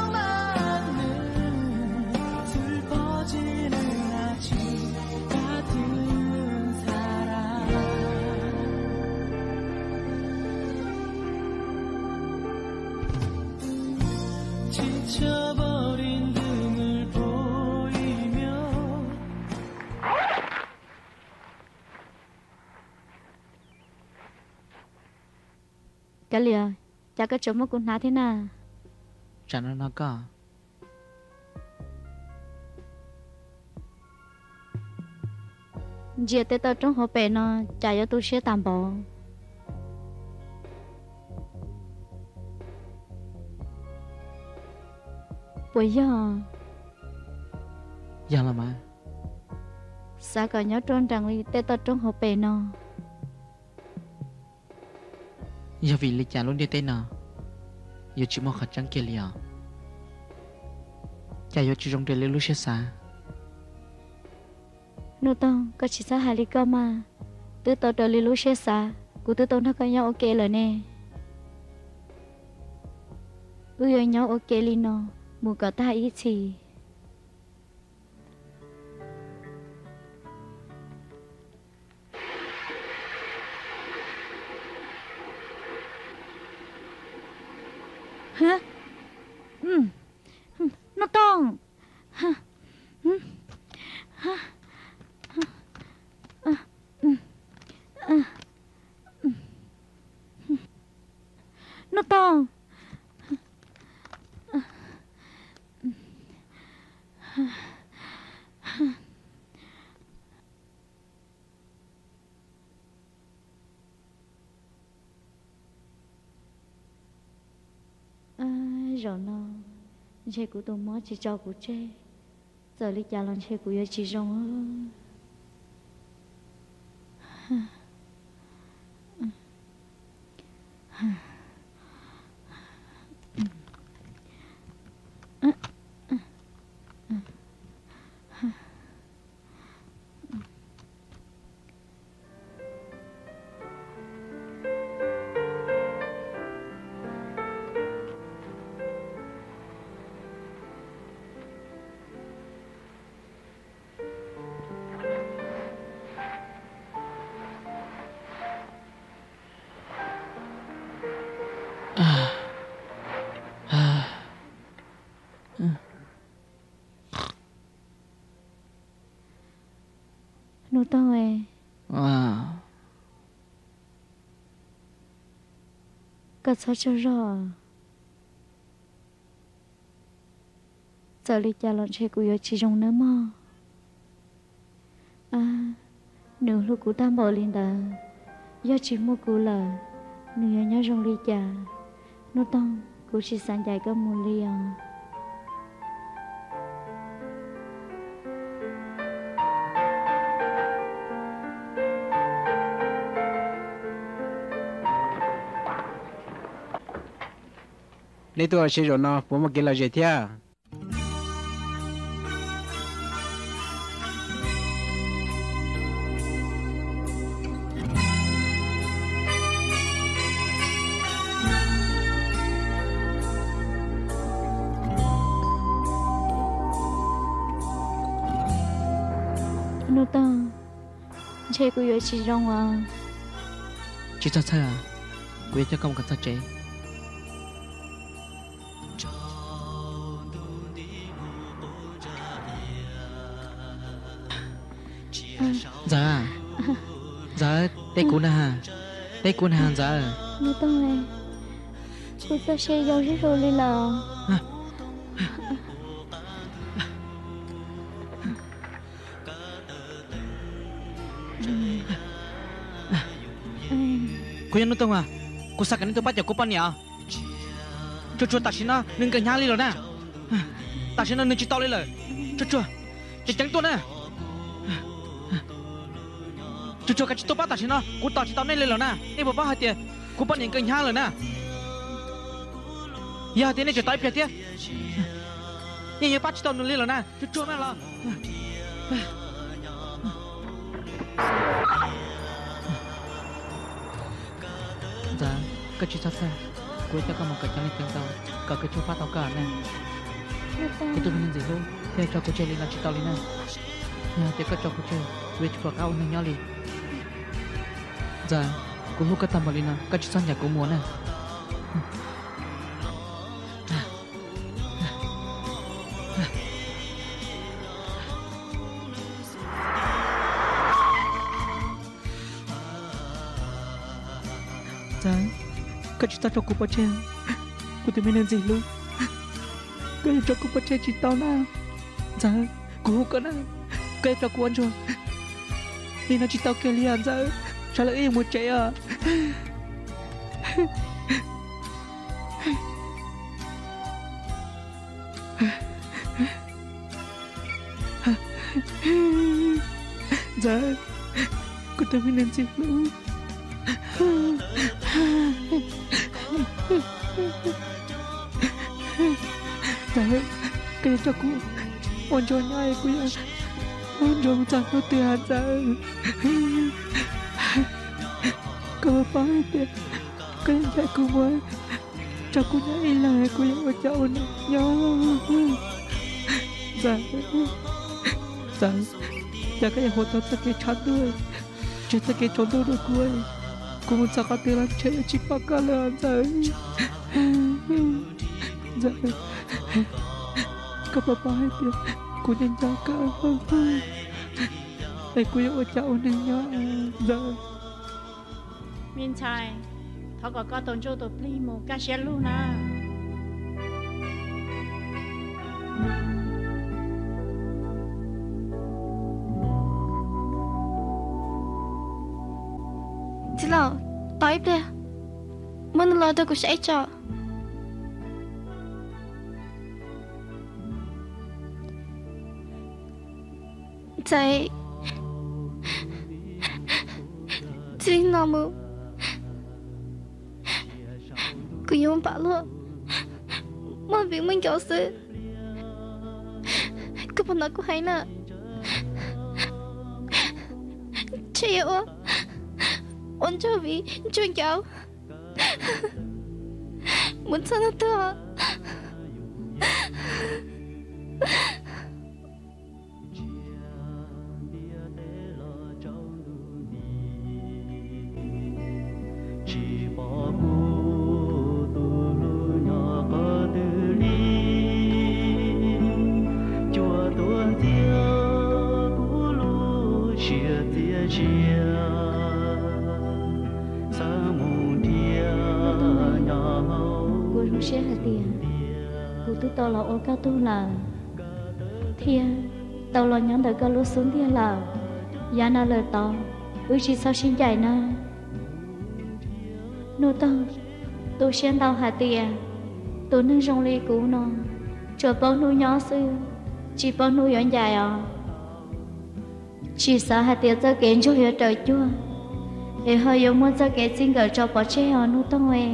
맞는 슬퍼지는 아침 같은 사랑 지쳐버린 등을 보이며 cái lìa cha cái chỗ mà cô nói thế nào chẳng nó có giờ tới tao trong hộp bể nó trả cho tôi sẽ tạm bỏ bây giờ giờ là mà sao cả nhớ trôn rằng đi tới tao trong hộp bể nó giờ vì lý trả luôn đi tên nào giờ chỉ một khát trắng kia liền chả giờ chỉ trong đây lấy lúc sẽ xa nô tao có chỉ sao hai lý cơ mà từ tao trở lý lúc sẽ xa của từ tao nó có nhau ok rồi nè bây nhau ok li nó mua cả ta ý gì hả nó tông hả nó tông rồi nó chơi của tôi mới chỉ cho của chơi giờ lý cha lần chơi của tôi chỉ rong Nụ tông ấy. Cất sao cho rõ. Giờ đi cha lon chơi của yo chỉ trong nữa mà. Nếu lúc của ta bỏ lên đó, yo chỉ mua của là nếu nhớ trong đi cha, nụ tông của chỉ sáng dài có một ly à. Lấy tôi sẽ rồi nó, bố mà kêu là gì thế? Nô tông, chơi của yo chỉ trong à. Chỉ sao sao à? Cô cho công cả sao chế? Dạ dạ đây cũng là đây cũng là dạ Nô tông này cô ta sẽ giàu rất rồi đi là cô nhân nô tông à cô sao cái này tôi bắt giờ cô pan nhỉ cho ta xin nó đừng cần nhá đi rồi nè ta xin nó đừng chỉ tao lên lời cho chỉ tránh tôi nè cho cái tôi bắt ta xin nó cô tao chỉ tao nên lên rồi nè đi bảo hai tiền cô bắt những cần nhá rồi nè giờ tiền này chỉ tay phía tiền nhưng bắt chỉ tao lên rồi nè cho nè là dạ cái chuyện sao sao cô cho con một cái trang lên tao cả cái chỗ phát tao cả nè cái tôi nhìn gì luôn thế cho cô chơi lên là chỉ tao lên nè nhà thế cái cho cô chơi về chụp cao hơn nhau đi dạ cô lúc cái tầm vào lên nè cái chuyện sang nhà cô muốn nè dạ cái chuyện tao cho cô bắt chơi cô tìm nên gì luôn cái cho cô bắt chơi chỉ tao nè dạ cô cái nè cái cho cô ăn chưa nên nó chỉ tao kia liền dạ sao lại yêu một trẻ à dạ cô tìm nên gì luôn Đấy, cái cho cô ôn cho nhai cô ya ôn cho chẳng có tiền ra cô phải tiền cái dạy cô mới cho cô nhai lời cô ya cho ôn nhớ dạ dạ dạ cái hồ tao sẽ cái chán đuôi chưa sẽ cái trốn đuôi được cô ấy cô muốn sao có tiền làm chơi chỉ bắt cả là rồi dạ các bà hai tiền cô nhân ra cả đây cô yêu cháu này nhá dạ miền trai thọ có tôn cho tổ pli một cá xe luôn à Chị lão, tới đây. Mình lo tôi cũng sẽ cho. Chị chị nào mà cứ yêu bà luôn mà việc mình cho sự cứ bọn nó cũng hay nè chị yêu ôn cho vì chuyên cháu muốn sao nó thưa chỉ bỏ cô cú sẽ hạt tiền cú tự tao là ô cao tu là thiên tao là nhóm đời cao lúa xuống thiên là giá na lời tao ước chỉ sao xin chạy na nô tao tôi xem tao hạt tiền tôi nâng rong ly cú nó cho bao nuôi nhỏ sư chỉ bao nuôi nhỏ dài à chỉ sợ hạt tiền cho kén cho hiểu trời chua để hơi yêu muốn cho kén xin gửi cho bỏ chế ở nô tông về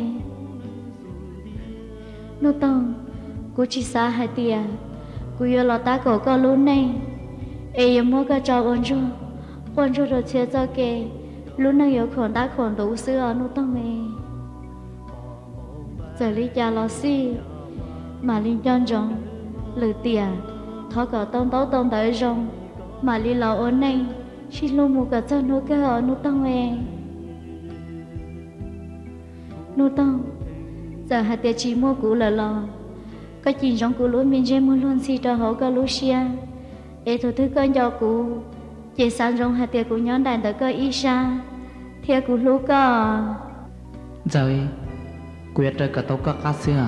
nô tông cô chỉ sợ hạt tiền cô yêu là ta cổ có luôn này yêu muốn cái cho ôn cho rồi chia cho kén luôn năng yêu khổn ta khổn đủ sư ở nô tông về giờ lý cha lo xí mà linh chọn rong lử tiền thọ cả tông tới rong mà li lo ôn này chỉ luôn một cái cho nó cái ở nó tăng về nó tăng giờ hạt tiền chỉ mua cũ là lo cái chuyện trong cũ lúa miền trên mua luôn xí cho họ cái lúa xia để thôi thứ con cho cũ chỉ sang rong hạt tiền cũ nhón đàn tới cái isa theo cũ lúa cả rồi quyết trời cả tàu cả cá xưa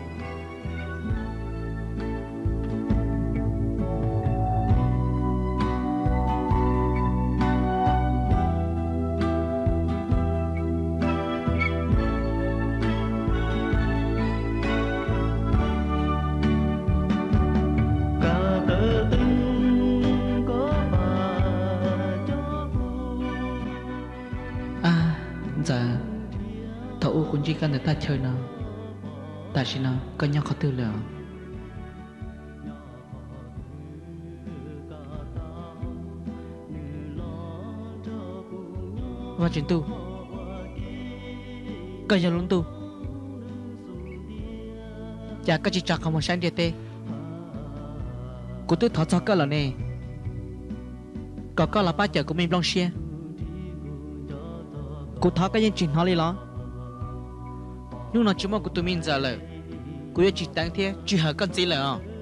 cũng chỉ cần người ta chơi nào, tại sao nào có nhau khó tư liệu. Và chuyện tu, cái gì luôn tu, chả có chỉ chặt không một sáng địa tê, cô tôi thọ cho cái là nè, có là ba chợ của mình long xe, cô thọ cái những chuyện họ đi lo. Nhưng nó chỉ mong của tụi mình giờ là cô chỉ tăng thế chỉ hở con gì là